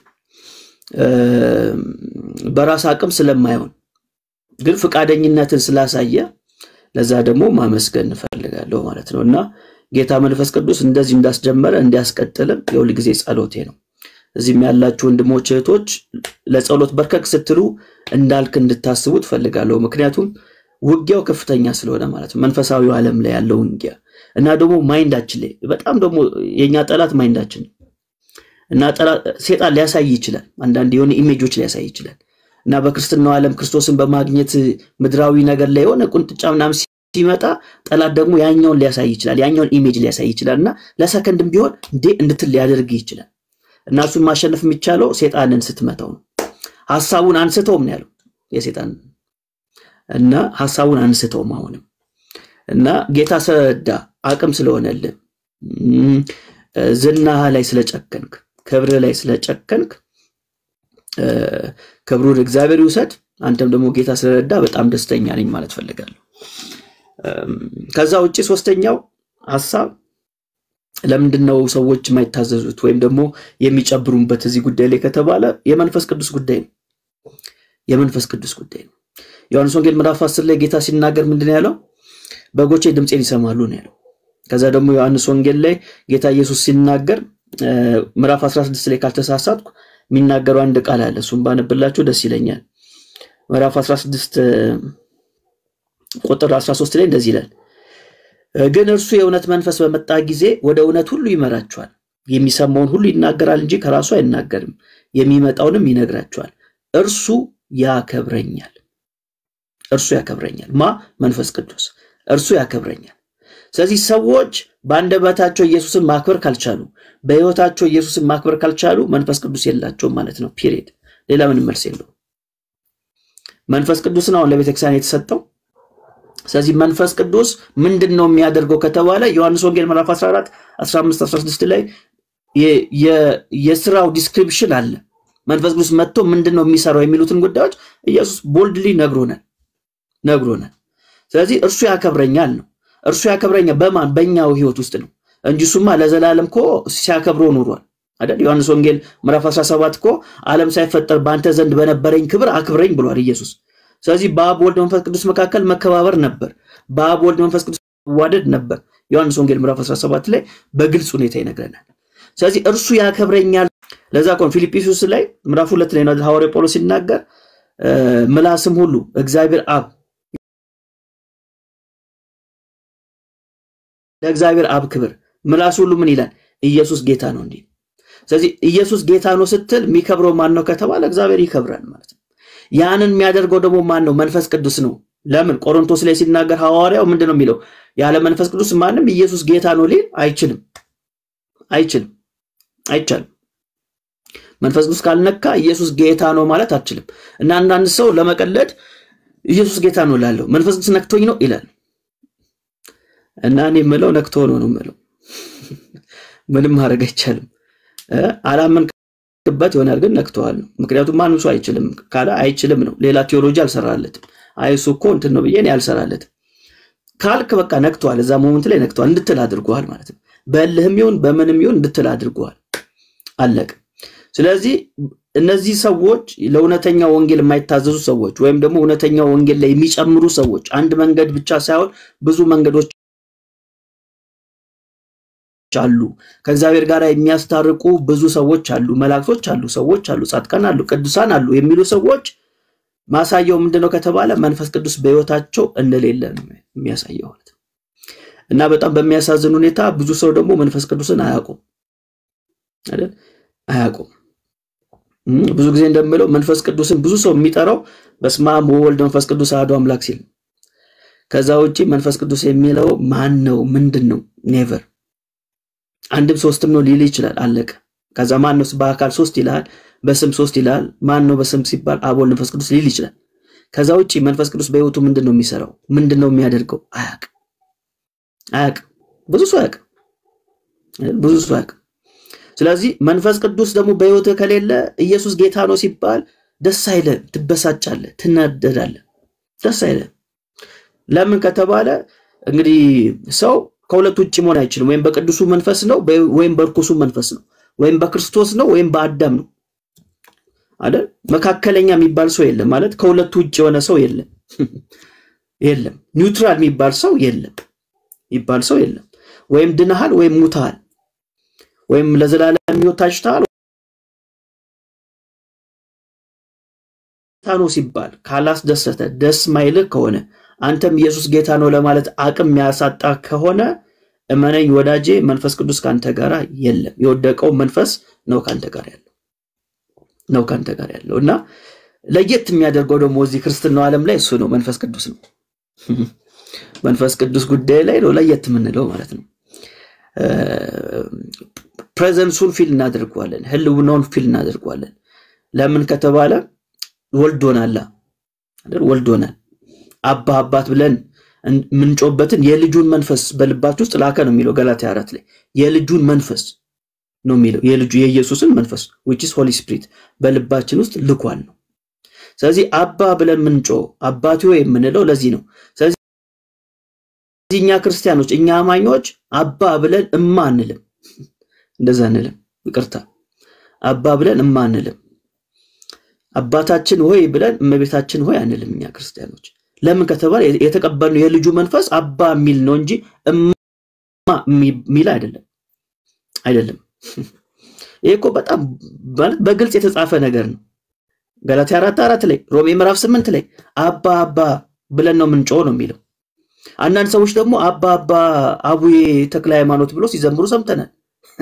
B: በራስ አቅም ስለማይሆን ግን ፍቃደኝነትን ስላሳየ ለዛ ደግሞ ማመስገን ፈልጋለሁ ማለት ነው። እና ጌታ መንፈስ ቅዱስ እንደዚህ እንዳስጀመረ እንዲያስቀጥልም የሁሉ ጊዜ ጸሎቴ ነው። እዚህም ያላችሁ ወንድሞች እህቶች ለጸሎት በርከክ ስትሉ እንዳልክ እንድታስቡት ፈልጋለሁ። ምክንያቱም ውጊያው ከፍተኛ ስለሆነ ማለት ነው። መንፈሳዊው ዓለም ላይ ያለው ውጊያ እና ደግሞ ማይንዳችን ላይ በጣም ደግሞ የኛ ጠላት ማይንዳችን እና ጠላት ሰይጣን ሊያሳይ ይችላል። አንዳንድ የሆነ ኢሜጆች ሊያሳይ ይችላል። እና በክርስትናው ዓለም ክርስቶስን በማግኘት ምድራዊ ነገር ላይ የሆነ ቁንጥጫ ምናምን ሲመጣ ጠላት ደግሞ ያኛውን ሊያሳይ ይችላል፣ ያኛውን ኢሜጅ ሊያሳይ ይችላልና ለሰከንድም ቢሆን እንዴ እንድትል ሊያደርግ ይችላል። እና እሱን ማሸነፍ የሚቻለው ሰይጣንን ስትመታው ነው። ሐሳቡን አንስተውም ነው ያለው የሰይጣን እና ሐሳቡን አንስተውም አሁንም። እና ጌታ ሰዳ አቅም ስለሆነልህ ዝናህ ላይ ስለጨከንክ ክብር ላይ ስለጨከንክ ክብሩን እግዚአብሔር ይውሰድ። አንተም ደግሞ ጌታ ስለረዳ በጣም ደስተኛ ነኝ ማለት ፈልጋለሁ። ከዛ ውጪ ሶስተኛው ሐሳብ ለምንድነው ሰዎች የማይታዘዙት ወይም ደግሞ የሚጨብሩበት እዚህ ጉዳይ ላይ ከተባለ የመንፈስ ቅዱስ ጉዳይ ነው። የመንፈስ ቅዱስ ጉዳይ ነው። ዮሐንስ ወንጌል ምዕራፍ አስር ላይ ጌታ ሲናገር ምንድነው ያለው? በጎቼ ድምጼን ይሰማሉ ነው ያለው። ከዛ ደግሞ ዮሐንስ ወንጌል ላይ ጌታ ኢየሱስ ሲናገር ምዕራፍ አስራ ስድስት ላይ ካልተሳሳትኩ የሚናገረው አንድ ቃል አለ። እሱን ባነብላችሁ ደስ ይለኛል። ምዕራፍ አስራ ስድስት ቁጥር አስራ ሶስት ላይ እንደዚህ ይላል፣ ግን እርሱ የእውነት መንፈስ በመጣ ጊዜ ወደ እውነት ሁሉ ይመራችኋል። የሚሰማውን ሁሉ ይናገራል እንጂ ከራሱ አይናገርም፣ የሚመጣውንም ይነግራችኋል። እርሱ ያከብረኛል። እርሱ ያከብረኛል። ማ መንፈስ ቅዱስ እርሱ ያከብረኛል። ስለዚህ ሰዎች በአንደበታቸው ኢየሱስን ማክበር ካልቻሉ በህይወታቸው ኢየሱስን ማክበር ካልቻሉ መንፈስ ቅዱስ የላቸውም ማለት ነው ፒሪድ ሌላ ምንም መልስ የለውም መንፈስ ቅዱስ ነው ለቤተክርስቲያን የተሰጠው ስለዚህ መንፈስ ቅዱስ ምንድነው የሚያደርገው ከተባለ ዮሐንስ ወንጌል ምዕራፍ አስራ አራት አስራ አምስት አስራ ስድስት ላይ የስራው ዲስክሪፕሽን አለ መንፈስ ቅዱስ መጥቶ ምንድነው የሚሰራው የሚሉትን ጉዳዮች ኢየሱስ ቦልድሊ ነግሮናል ነግሮናል ስለዚህ እርሱ ያከብረኛል ነው እርሱ ያከብረኛል በማን በእኛው ህይወት ውስጥ ነው እንጂ ሱማ ለዘላለም ኮ ሲያከብረው ኖሯል አይደል ዮሐንስ ወንጌል ምዕራፍ አስራ ሰባት ኮ ዓለም ሳይፈጠር ባንተ ዘንድ በነበረኝ ክብር አክብረኝ ብሏል ኢየሱስ ስለዚህ በአብ ወልድ መንፈስ ቅዱስ መካከል መከባበር ነበር በአብ ወልድ መንፈስ ቅዱስ ዋደድ ነበር ዮሐንስ ወንጌል ምዕራፍ አስራ ሰባት ላይ በግልጽ ሁኔታ ይነግረናል ስለዚህ እርሱ ያከብረኛል ለዛ ቆን ፊልጵስዩስ ላይ ምዕራፍ ሁለት ላይ ነው ሐዋርያው ጳውሎስ ሲናገር ምላስም ሁሉ እግዚአብሔር አብ ለእግዚአብሔር አብ ክብር ምላስ ሁሉ ምን ይላል ኢየሱስ ጌታ ነው እንዴ ስለዚህ ኢየሱስ ጌታ ነው ስትል የሚከብረው ማን ነው ከተባለ እግዚአብሔር ይከብራል ማለት ነው ያንን የሚያደርገው ደግሞ ማን ነው መንፈስ ቅዱስ ነው ለምን ቆሮንቶስ ላይ ሲናገር ሐዋርያው ምንድነው የሚለው ያለ መንፈስ ቅዱስ ማንንም ኢየሱስ ጌታ ነው ሊል አይችልም አይችልም አይቻልም መንፈስ ቅዱስ ካልነካ ኢየሱስ ጌታ ነው ማለት አትችልም እና አንዳንድ ሰው ለመቀለድ ኢየሱስ ጌታ ነው ላለው መንፈስ ቅዱስ ነክቶኝ ነው ይላል እና እኔ የምለው ነክቶ ነው ነው የምለው ምንም ማድረግ አይቻልም አላመንክበት ይሆናል ግን ነክቶዋል ምክንያቱም ማንም ሰው አይችልም ካላ አይችልም ነው ሌላ ቴዎሎጂ አልሰራለትም አይሱ እኮ እንትን ነው ብዬ ያልሰራለትም ካልክ በቃ ነክቶዋል እዛ ሞመንት ላይ ነክቶዋል እንድትል አድርጓል ማለት ነው በልህም ይሁን በምንም ይሁን እንድትል አድርጓል አለቀ ስለዚህ እነዚህ ሰዎች ለኡነተኛ ወንጌል የማይታዘዙ ሰዎች ወይም ደግሞ ኡነተኛ ወንጌል ላይ የሚጨምሩ ሰዎች አንድ መንገድ ብቻ ሳይሆን ብዙ መንገዶች አሉ ከእግዚአብሔር ጋር የሚያስታርቁ ብዙ ሰዎች አሉ መላእክቶች አሉ ሰዎች አሉ ጻድቃን አሉ ቅዱሳን አሉ የሚሉ ሰዎች ማሳየው ምንድነው ከተባለ መንፈስ ቅዱስ በህይወታቸው እንደሌለ ነው የሚያሳየው ማለት እና በጣም በሚያሳዝን ሁኔታ ብዙ ሰው ደግሞ መንፈስ ቅዱስን አያውቁም አይደል አያውቁም ብዙ ጊዜ እንደምለው መንፈስ ቅዱስን ብዙ ሰው የሚጠራው በስመ አብ ወወልድ መንፈስ ቅዱስ አሐዱ አምላክ ሲል ከዛ ውጪ መንፈስ ቅዱስ የሚለው ማን ነው ምንድነው ኔቨር አንድም ሶስትም ነው ሊል ይችላል አለቀ ከዛ ማን ነው በአካል ሶስት ይላል በስም ሶስት ይላል ማን ነው በስም ሲባል አብ ወልድ መንፈስ ቅዱስ ሊል ይችላል ከዛ ውጪ መንፈስ ቅዱስ በህይወቱ ምንድነው የሚሰራው ምንድነው የሚያደርገው አያቅ አያቅ ብዙ ሰው አያቅ ብዙ ሰው አያቅ ስለዚህ መንፈስ ቅዱስ ደግሞ በህይወቱ ከሌለ ኢየሱስ ጌታ ነው ሲባል ደስ አይልም ትበሳጫለህ ትናደዳለህ ደስ አይልም ለምን ከተባለ እንግዲህ ሰው ከሁለት ውጪ መሆን አይችልም ወይም በቅዱሱ መንፈስ ነው ወይም በርኩሱ መንፈስ ነው ወይም በክርስቶስ ነው ወይም በአዳም ነው አይደል መካከለኛ የሚባል ሰው የለም ማለት ከሁለት ውጪ የሆነ ሰው የለም የለም ኒውትራል የሚባል ሰው የለም ይባል ሰው የለም ወይም ድነሃል ወይም ሙታል ወይም ለዘላለም ይወታችታል ታኖ ሲባል ካላስ ደሰተ ደስ ማይል ከሆነ አንተም ኢየሱስ ጌታ ነው ለማለት አቅም ያሳጣ ከሆነ እመነኝ ወዳጄ መንፈስ ቅዱስ ካንተ ጋር የለም የወደቀው መንፈስ ነው ካንተ ጋር ያለው ነው ካንተ ጋር ያለው እና ለየት የሚያደርገው ደግሞ እዚህ ክርስቲያናው ዓለም ላይ እሱ ነው መንፈስ ቅዱስ ነው መንፈስ ቅዱስ ጉዳይ ላይ ነው ለየት የምንለው ማለት ነው ፕሬዘንሱን ፊል እናደርጋለን ህልውናውን ፊል እናደርጋለን ለምን ከተባለ ወልዶናል አይደል ወልዶናል አባ አባት ብለን ምንጮበትን የልጁን መንፈስ በልባችሁ ውስጥ ላከ ነው የሚለው ገላትያ አራት ላይ የልጁን መንፈስ ነው የሚለው የልጁ የኢየሱስን መንፈስ which is holy spirit በልባችን ውስጥ ልኳል ነው ስለዚህ አባ ብለን ምንጮ አባቱ የምንለው ለዚህ ነው ስለዚህ እኛ ክርስቲያኖች እኛ አማኞች አባ ብለን እማ አንልም እንደዛ አንልም ይቅርታ አባ ብለን እማ አንልም አባታችን ሆይ ብለን እመቤታችን ሆይ አንልም እኛ ክርስቲያኖች ለምን ከተባለ የተቀበልነው የልጁ መንፈስ አባ ሚል ነው እንጂ እማ ሚል አይደለም አይደለም ይሄኮ በጣም በግልጽ የተጻፈ ነገር ነው ገላትያ አራት አራት ላይ ሮሜ ምዕራፍ ስምንት ላይ አባ አባ ብለን ነው ምንጮህ ነው የሚለው አንዳንድ ሰዎች ደግሞ አባ አባ አቡዬ ተክለ ሃይማኖት ብሎ ሲዘምሩ ሰምተናል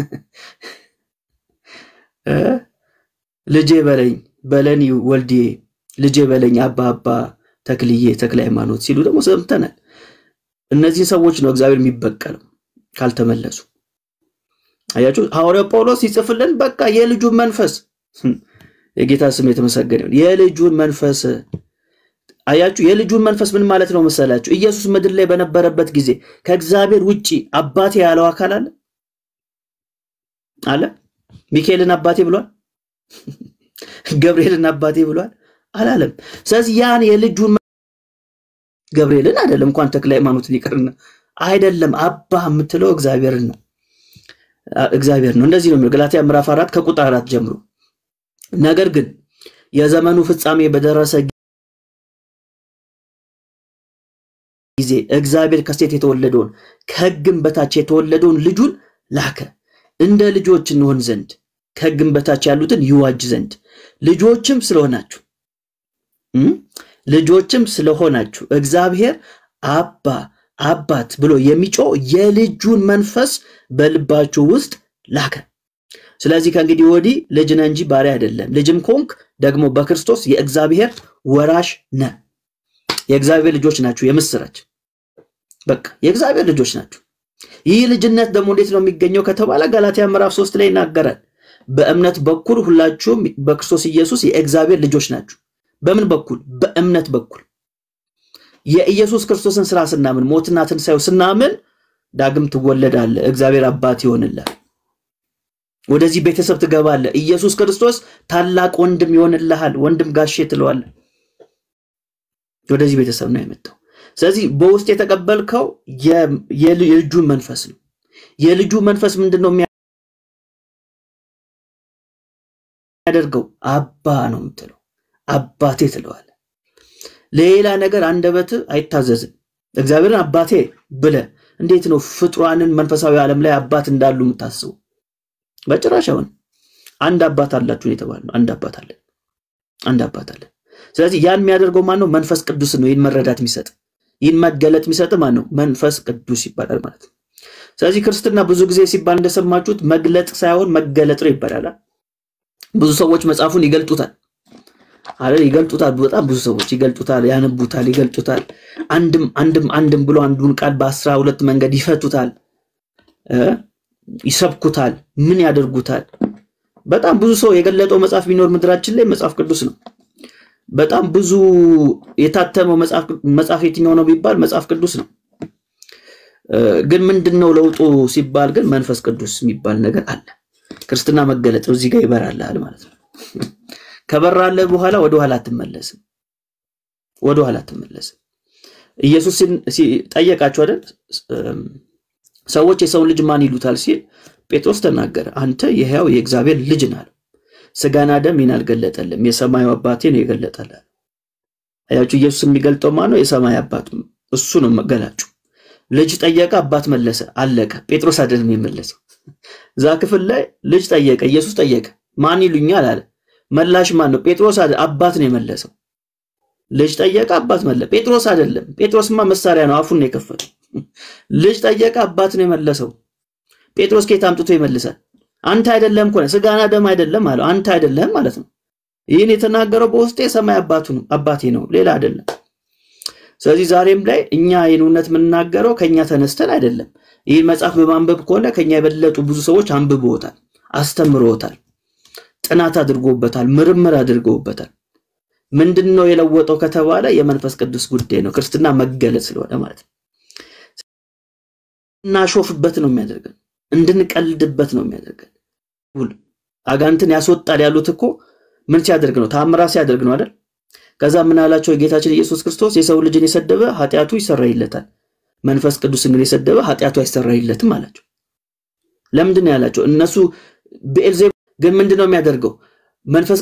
B: እ ልጄ በለኝ በለኒ ወልዴ ልጄ በለኝ አባ አባ ተክልዬ ተክለ ሃይማኖት ሲሉ ደግሞ ሰምተናል እነዚህ ሰዎች ነው እግዚአብሔር የሚበቀለው ካልተመለሱ። አያችሁ ሐዋርያው ጳውሎስ ይጽፍልን በቃ የልጁን መንፈስ የጌታ ስም የተመሰገነ ይሁን የልጁን መንፈስ አያችሁ የልጁን መንፈስ ምን ማለት ነው መሰላችሁ? ኢየሱስ ምድር ላይ በነበረበት ጊዜ ከእግዚአብሔር ውጪ አባቴ ያለው አካል አለ አለ? ሚካኤልን አባቴ ብሏል? ገብርኤልን አባቴ ብሏል? አላለም። ስለዚህ ያን የልጁን ገብርኤልን አይደለም እንኳን ተክለ ሃይማኖትን ይቀርና አይደለም አባ የምትለው እግዚአብሔርን ነው እግዚአብሔር ነው። እንደዚህ ነው ገላትያ ምዕራፍ አራት ከቁጥር አራት ጀምሮ ነገር ግን የዘመኑ ፍጻሜ በደረሰ ጊዜ እግዚአብሔር ከሴት የተወለደውን ከሕግም በታች የተወለደውን ልጁን ላከ እንደ ልጆች እንሆን ዘንድ ከሕግም በታች ያሉትን ይዋጅ ዘንድ ልጆችም ስለሆናችሁ ልጆችም ስለሆናችሁ እግዚአብሔር አባ አባት ብሎ የሚጮህ የልጁን መንፈስ በልባችሁ ውስጥ ላከ። ስለዚህ ከእንግዲህ ወዲህ ልጅ ነህ እንጂ ባሪያ አይደለም። ልጅም ኮንክ ደግሞ በክርስቶስ የእግዚአብሔር ወራሽ ነህ። የእግዚአብሔር ልጆች ናችሁ። የምስራች በቃ የእግዚአብሔር ልጆች ናችሁ። ይህ ልጅነት ደግሞ እንዴት ነው የሚገኘው ከተባለ ገላትያ ምዕራፍ ሶስት ላይ ይናገራል። በእምነት በኩል ሁላችሁም በክርስቶስ ኢየሱስ የእግዚአብሔር ልጆች ናችሁ። በምን በኩል? በእምነት በኩል የኢየሱስ ክርስቶስን ሥራ ስናምን ሞትና ትንሣኤው ስናምን ዳግም ትወለዳለህ። እግዚአብሔር አባት ይሆንልሃል። ወደዚህ ቤተሰብ ትገባለህ። ኢየሱስ ክርስቶስ ታላቅ ወንድም ይሆንልሃል። ወንድም ጋሼ ትለዋለህ። ወደዚህ ቤተሰብ ነው የመጣው። ስለዚህ በውስጥ የተቀበልከው የልጁን መንፈስ ነው። የልጁ መንፈስ ምንድነው የሚያደርገው? አባ ነው የምትለው። አባቴ ትለዋለህ። ሌላ ነገር አንደበት አይታዘዝም። እግዚአብሔርን አባቴ ብለ እንዴት ነው ፍጥሯንን መንፈሳዊ ዓለም ላይ አባት እንዳሉ የምታስቡ? በጭራሽ አሁን አንድ አባት አላችሁ የተባለው አንድ አባት አለ አንድ አባት አለ። ስለዚህ ያን የሚያደርገው ማን ነው? መንፈስ ቅዱስ ነው። ይህን መረዳት የሚሰጥ ይህን መገለጥ የሚሰጥ ማን ነው? መንፈስ ቅዱስ ይባላል ማለት ነው። ስለዚህ ክርስትና ብዙ ጊዜ ሲባል እንደሰማችሁት መግለጥ ሳይሆን መገለጥ ነው ይባላል። ብዙ ሰዎች መጽሐፉን ይገልጡታል አይደል? ይገልጡታል። በጣም ብዙ ሰዎች ይገልጡታል፣ ያነቡታል፣ ይገልጡታል። አንድም አንድም አንድም ብሎ አንዱን ቃል በአስራ ሁለት መንገድ ይፈቱታል፣ ይሰብኩታል፣ ምን ያደርጉታል። በጣም ብዙ ሰው የገለጠው መጽሐፍ ቢኖር ምድራችን ላይ መጽሐፍ ቅዱስ ነው። በጣም ብዙ የታተመው መጽሐፍ መጽሐፍ የትኛው ነው ቢባል መጽሐፍ ቅዱስ ነው። ግን ምንድነው ለውጡ ሲባል ግን መንፈስ ቅዱስ የሚባል ነገር አለ። ክርስትና መገለጥ እዚህ ጋር ይበራልሃል ማለት ነው። ከበራለ በኋላ ወደ ኋላ አትመለስም። ወደ ኋላ አትመለስም። ኢየሱስን ጠየቃቸው አይደል? ሰዎች የሰው ልጅ ማን ይሉታል ሲል ጴጥሮስ ተናገረ። አንተ የሕያው የእግዚአብሔር ልጅ ነህ። ስጋና ደም ይህን አልገለጠልም፣ የሰማዩ አባቴ ነው የገለጠልህ። አያችሁ ኢየሱስ የሚገልጠው ማን ነው? የሰማይ አባት እሱ ነው መገላጩ። ልጅ ጠየቀ፣ አባት መለሰ፣ አለቀ። ጴጥሮስ አይደለም የመለሰው። እዛ ክፍል ላይ ልጅ ጠየቀ፣ ኢየሱስ ጠየቀ፣ ማን ይሉኛል አለ። መላሽ ማን ነው? ጴጥሮስ አይደለም፣ አባት ነው የመለሰው። ልጅ ጠየቀ፣ አባት መለሰ። ጴጥሮስ አይደለም። ጴጥሮስማ መሳሪያ ነው፣ አፉን ነው የከፈተው። ልጅ ጠየቀ፣ አባት ነው የመለሰው። ጴጥሮስ ከየት አምጥቶ ይመልሳል? አንተ አይደለም ኮነ ስጋና ደም አይደለም ማለት አንተ አይደለም ማለት ነው። ይህን የተናገረው በውስጤ የሰማይ አባቱ ነው አባቴ ነው፣ ሌላ አይደለም። ስለዚህ ዛሬም ላይ እኛ የኑነት የምንናገረው ከኛ ተነስተን አይደለም። ይህ መጽሐፍ በማንበብ ከሆነ ከኛ የበለጡ ብዙ ሰዎች አንብበውታል፣ አስተምረውታል፣ ጥናት አድርገውበታል፣ ምርምር አድርገውበታል። ምንድነው የለወጠው ከተባለ የመንፈስ ቅዱስ ጉዳይ ነው። ክርስትና መገለጥ ስለሆነ ማለት ነው። እናሾፍበት ነው የሚያደርገን፣ እንድንቀልድበት ነው የሚያደርገን። ሁሉ አጋንንትን ያስወጣል ያሉት እኮ ምን ሲያደርግ ነው? ታምራት ሲያደርግ ነው አይደል? ከዛ ምን አላቸው? ጌታችን ኢየሱስ ክርስቶስ የሰው ልጅን የሰደበ ኃጢያቱ ይሰረይለታል፣ መንፈስ ቅዱስን ግን የሰደበ ኃጢያቱ አይሰረይለትም አላቸው። ለምንድን ነው ያላቸው? እነሱ በኤልዜብ ግን ምንድነው የሚያደርገው? መንፈስ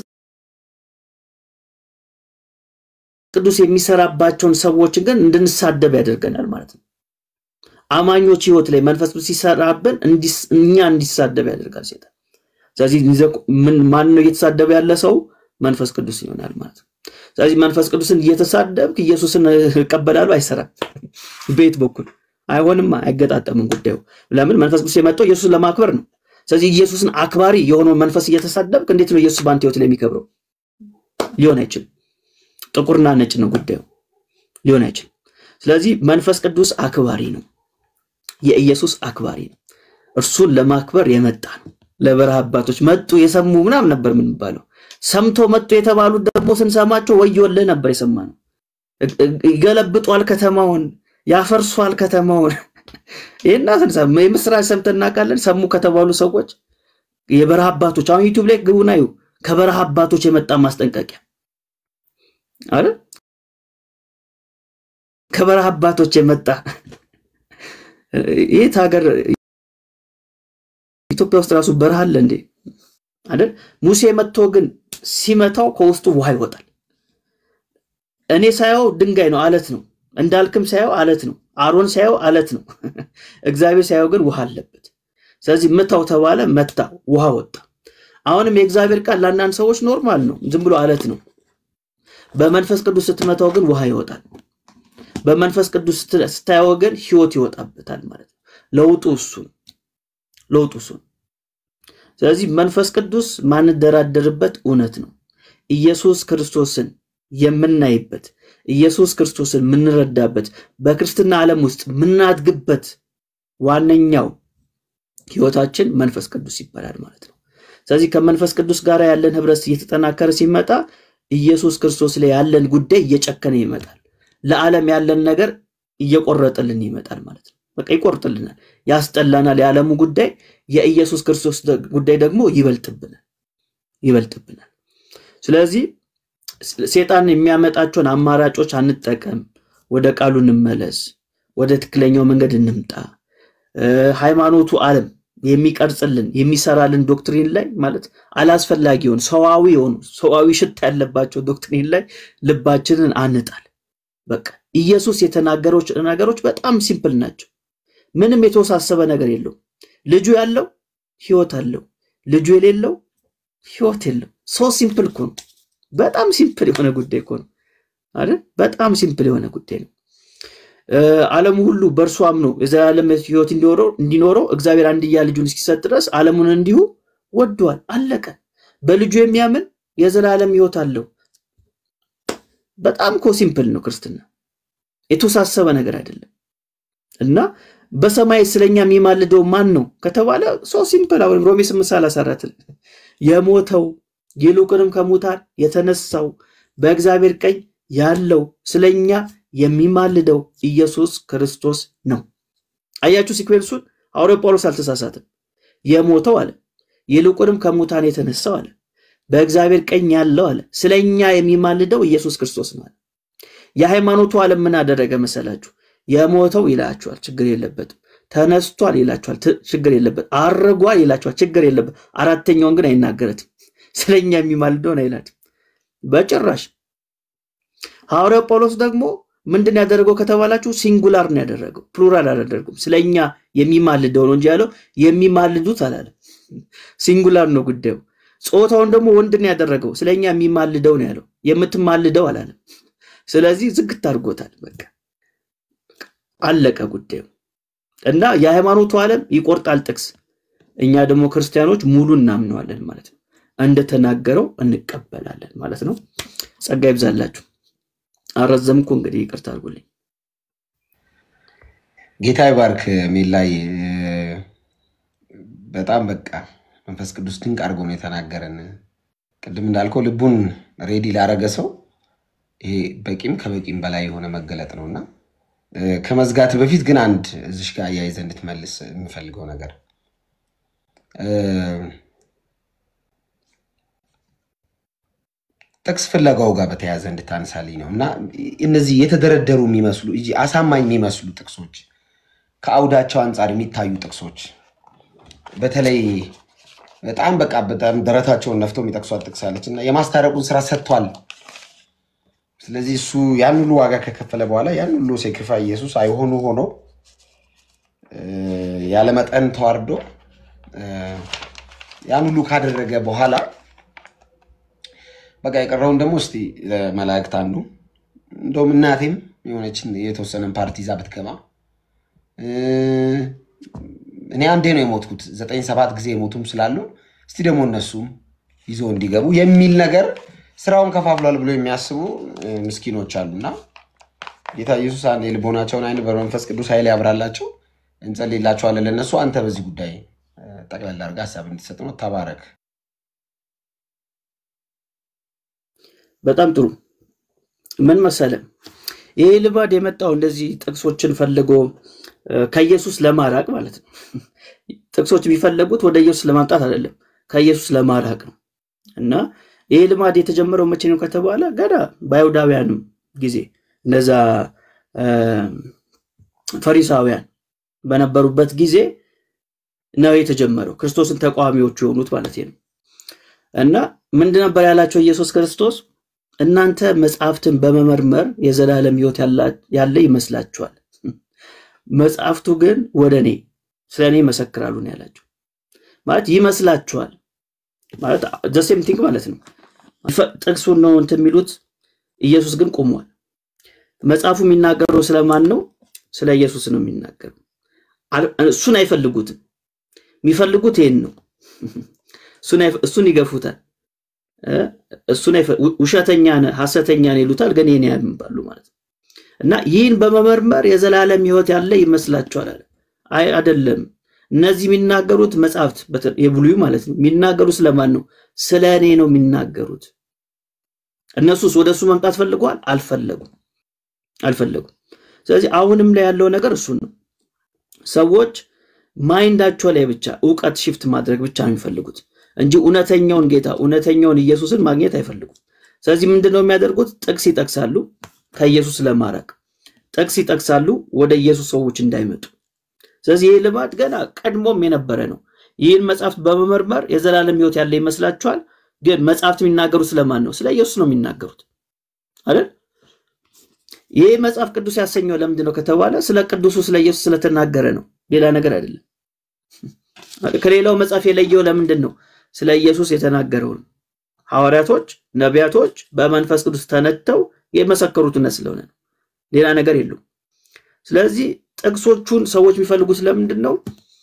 B: ቅዱስ የሚሰራባቸውን ሰዎች ግን እንድንሳደብ ያደርገናል ማለት ነው። አማኞች ህይወት ላይ መንፈስ ቅዱስ ሲሰራብን እኛ እንዲሳደብ ያደርጋል ሰይጣን። ስለዚህ ምን ማን ነው እየተሳደበ ያለ ሰው? መንፈስ ቅዱስ ይሆናል ማለት ነው። ስለዚህ መንፈስ ቅዱስን እየተሳደብክ ኢየሱስን እቀበላለሁ አይሰራም። በየት በኩል አይሆንም፣ አይገጣጠምም ጉዳዩ። ለምን? መንፈስ ቅዱስ የመጣው ኢየሱስን ለማክበር ነው። ስለዚህ ኢየሱስን አክባሪ የሆነው መንፈስ እየተሳደብክ እንዴት ነው ኢየሱስ ባንተ ህይወት ላይ የሚከብረው? ሊሆን አይችልም። ጥቁርና ነጭ ነው ጉዳዩ፣ ሊሆን አይችልም። ስለዚህ መንፈስ ቅዱስ አክባሪ ነው የኢየሱስ አክባሪ ነው እርሱን ለማክበር የመጣ ነው ለበረሃ አባቶች መጡ የሰሙ ምናም ነበር ምን ባለው ሰምቶ መጡ የተባሉ ደግሞ ስንሰማቸው ወዮልህ ነበር የሰማነው ይገለብጧል ከተማውን ያፈርሷል ከተማውን ይሄና ስንሰማ የምስራች ሰምተና ቃለን ሰሙ ከተባሉ ሰዎች የበረሃ አባቶች አሁን ዩቲዩብ ላይ ግቡና እዩ ከበረሃ አባቶች የመጣ ማስጠንቀቂያ አይደል ከበረሃ አባቶች የመጣ ይሄ ታገር ኢትዮጵያ ውስጥ ራሱ በረሃ አለ እንዴ አይደል ሙሴ መጥቶ ግን ሲመታው ከውስጡ ውሃ ይወጣል እኔ ሳይው ድንጋይ ነው አለት ነው እንዳልክም ሳይው አለት ነው አሮን ሳይው አለት ነው እግዚአብሔር ሳይው ግን ውሃ አለበት ስለዚህ መታው ተባለ መታ ውሃ ወጣ አሁንም የእግዚአብሔር ቃል ለአንዳንድ ሰዎች ኖርማል ነው ዝም ብሎ አለት ነው በመንፈስ ቅዱስ ስትመታው ግን ውሃ ይወጣል በመንፈስ ቅዱስ ስታየው ግን ህይወት ይወጣበታል ማለት ነው ለውጡ እሱ ለውጡ እሱ ስለዚህ መንፈስ ቅዱስ ማን ደራደርበት እውነት ነው ኢየሱስ ክርስቶስን የምናይበት ኢየሱስ ክርስቶስን ምንረዳበት በክርስትና ዓለም ውስጥ ምናድግበት ዋነኛው ህይወታችን መንፈስ ቅዱስ ይባላል ማለት ነው ስለዚህ ከመንፈስ ቅዱስ ጋር ያለን ህብረት እየተጠናከረ ሲመጣ ኢየሱስ ክርስቶስ ላይ ያለን ጉዳይ እየጨከነ ይመጣል ለዓለም ያለን ነገር እየቆረጠልን ይመጣል ማለት ነው በቃ ይቆርጥልናል ያስጠላናል የዓለሙ ጉዳይ የኢየሱስ ክርስቶስ ጉዳይ ደግሞ ይበልጥብናል ይበልጥብናል ስለዚህ ሰይጣን የሚያመጣቸውን አማራጮች አንጠቀም ወደ ቃሉ እንመለስ ወደ ትክክለኛው መንገድ እንምጣ ሃይማኖቱ ዓለም የሚቀርጽልን የሚሰራልን ዶክትሪን ላይ ማለት አላስፈላጊውን ሰዋዊ ሆኑ ሰዋዊ ሽታ ያለባቸው ዶክትሪን ላይ ልባችንን አንጣል በቃ ኢየሱስ የተናገረው ነገሮች በጣም ሲምፕል ናቸው ምንም የተወሳሰበ ነገር የለው ልጁ ያለው ህይወት አለው ልጁ የሌለው ህይወት የለው ሶ ሲምፕል እኮ በጣም ሲምፕል የሆነ ጉዳይ እኮ ነው አይደል በጣም ሲምፕል የሆነ ጉዳይ ነው ዓለም ሁሉ በእርሱ አምኖ የዘላለም ህይወት እንዲኖረው እንዲኖረው እግዚአብሔር አንድያ ልጁን እስኪሰጥ ድረስ ዓለሙን እንዲሁ ወዷል አለቀ በልጁ የሚያምን የዘላለም ህይወት አለው በጣም ኮ ሲምፕል ነው ክርስትና የተወሳሰበ ነገር አይደለም እና በሰማይ ስለኛ የሚማልደው ማን ነው ከተባለ ሶ ሲምፕል አሁን ሮሜ ስምንት ሰላሳ አራት የሞተው ይልቁንም ከሙታን የተነሳው በእግዚአብሔር ቀኝ ያለው ስለኛ የሚማልደው ኢየሱስ ክርስቶስ ነው አያችሁ ሲኩዌንሱን ሐዋርያው ጳውሎስ አልተሳሳተም የሞተው አለ ይልቁንም ከሙታን የተነሳው አለ በእግዚአብሔር ቀኝ ያለው አለ ስለኛ የሚማልደው ኢየሱስ ክርስቶስ ነው የሃይማኖቱ ዓለም ምን አደረገ መሰላችሁ የሞተው ይላችኋል ችግር የለበትም ተነስቷል ይላችኋል ችግር የለበት አርጓል ይላችኋል ችግር የለበት አራተኛውን ግን አይናገረትም ስለኛ የሚማልደው ነው ይላል በጭራሽ ሐዋርያው ጳውሎስ ደግሞ ምንድን ያደረገው ከተባላችሁ ሲንጉላር ነው ያደረገው ፕሉራል አላደረገም ስለኛ የሚማልደው ነው እንጂ ያለው የሚማልዱት አላለ ሲንጉላር ነው ጉዳዩ ጾታውን ደግሞ ወንድ ነው ያደረገው ስለኛ የሚማልደው ነው ያለው የምትማልደው አላለ ስለዚህ ዝግት አድርጎታል በቃ አለቀ ጉዳዩ እና የሃይማኖቱ ዓለም ይቆርጣል ጥቅስ እኛ ደግሞ ክርስቲያኖች ሙሉ እናምነዋለን ማለት ነው እንደተናገረው እንቀበላለን ማለት ነው ጸጋ ይብዛላችሁ አረዘምኩ እንግዲህ ይቅርታ አድርጉልኝ
A: ጌታ ይባርክ ሚላይ በጣም በቃ መንፈስ ቅዱስ ድንቅ አድርጎ ነው የተናገረን ቅድም እንዳልከው ልቡን ሬዲ ላረገ ሰው ይሄ በቂም ከበቂም በላይ የሆነ መገለጥ ነውና ከመዝጋት በፊት ግን አንድ እዚህ ጋር ያይዘ እንድትመልስ የምፈልገው ነገር ጥቅስ ፍለጋው ጋር በተያያዘ እንድታነሳልኝ ነውና እነዚህ የተደረደሩ የሚመስሉ እጂ አሳማኝ የሚመስሉ ጥቅሶች ከአውዳቸው አንፃር የሚታዩ ጥቅሶች በተለይ በጣም በቃ በጣም ደረታቸውን ነፍተው የሚጠቅሷት ጥቅሳለችና የማስታረቁን ስራ ሰጥቷል ስለዚህ እሱ ያን ሁሉ ዋጋ ከከፈለ በኋላ ያን ሁሉ ሳክሪፋይ ኢየሱስ አይሆኑ ሆኖ ያለ መጠን ተዋርዶ ያን ሁሉ ካደረገ በኋላ በቃ የቀረውን ደግሞ እስቲ ለመላእክት አንዱ እንደውም እናቴም የሆነች የተወሰነን ፓርቲ ዛ ብትገባ እኔ አንዴ ነው የሞትኩት ዘጠኝ ሰባት ጊዜ የሞቱም ስላሉ እስቲ ደግሞ እነሱም ይዞ እንዲገቡ የሚል ነገር ስራውን ከፋፍሏል ብሎ የሚያስቡ ምስኪኖች አሉና ጌታ ኢየሱስ አንዴ ልቦናቸውን አይን በመንፈስ ቅዱስ ኃይል ያብራላቸው። እንጸልይላቸዋለን ለነሱ። አንተ በዚህ ጉዳይ ጠቅላላ አድርገህ ሐሳብ እንድትሰጥ ነው። ተባረክ።
B: በጣም ጥሩ። ምን መሰለህ ይሄ ልማድ የመጣው እንደዚህ ጥቅሶችን ፈልጎ ከኢየሱስ ለማራቅ ማለት ነው። ጥቅሶች ቢፈልጉት ወደ ኢየሱስ ለማምጣት አይደለም፣ ከኢየሱስ ለማራቅ ነው። እና ይሄ ልማድ የተጀመረው መቼ ነው ከተባለ ገና በአይሁዳውያን ጊዜ እነዛ ፈሪሳውያን በነበሩበት ጊዜ ነው የተጀመረው፣ ክርስቶስን ተቃዋሚዎች የሆኑት ማለት ነው። እና ምንድን ነበር ያላቸው ኢየሱስ ክርስቶስ? እናንተ መጽሐፍትን በመመርመር የዘላለም ሕይወት ያለ ይመስላችኋል፣ መጽሐፍቱ ግን ወደኔ ስለኔ ይመሰክራሉ ነው ያላቸው። ማለት ይመስላችኋል ማለት the same thing ማለት ነው። ጥቅሱን ነው እንትን የሚሉት፣ ኢየሱስ ግን ቆሟል። መጽሐፉ የሚናገረው ስለማን ነው? ስለ ኢየሱስ ነው የሚናገረው። እሱን አይፈልጉትም፣ የሚፈልጉት ይሄን ነው። እሱን እሱን ይገፉታል። እሱን ውሸተኛ ነህ ሐሰተኛ ነህ ይሉታል፣ ግን ይሄን ያምባሉ ማለት ነው። እና ይህን በመመርመር የዘላለም ሕይወት ያለ ይመስላችኋል አለ። አይ አይደለም፣ እነዚህ የሚናገሩት መጽሐፍት የብሉይ ማለት ነው የሚናገሩት ስለማን ነው? ስለ እኔ ነው የሚናገሩት። እነሱስ ወደሱ መምጣት ፈልገዋል? አልፈለጉም አልፈለጉም። ስለዚህ አሁንም ላይ ያለው ነገር እሱ ነው። ሰዎች ማይንዳቸው ላይ ብቻ ዕውቀት ሽፍት ማድረግ ብቻ ነው የሚፈልጉት እንጂ እውነተኛውን ጌታ እውነተኛውን ኢየሱስን ማግኘት አይፈልጉም። ስለዚህ ምንድነው የሚያደርጉት? ጥቅስ ይጠቅሳሉ ከኢየሱስ ለማራቅ፣ ጥቅስ ይጠቅሳሉ ወደ ኢየሱስ ሰዎች እንዳይመጡ። ስለዚህ ይሄ ልማድ ገና ቀድሞም የነበረ ነው። ይህን መጽሐፍት በመመርመር የዘላለም ሕይወት ያለ ይመስላችኋል፣ ግን መጽሐፍት የሚናገሩት ስለማን ነው? ስለ ኢየሱስ ነው የሚናገሩት አይደል? ይሄ መጽሐፍ ቅዱስ ያሰኘው ለምንድን ነው ከተባለ ስለ ቅዱሱ ስለ ኢየሱስ ስለተናገረ ነው፣ ሌላ ነገር አይደለም። ከሌላው መጽሐፍ የለየው ለምንድን ነው? ስለ ኢየሱስ የተናገረው ነው። ሐዋርያቶች ነቢያቶች በመንፈስ ቅዱስ ተነተው የመሰከሩት ነው ስለሆነ ነው፣ ሌላ ነገር የለም። ስለዚህ ጥቅሶቹን ሰዎች የሚፈልጉት ለምንድን ነው?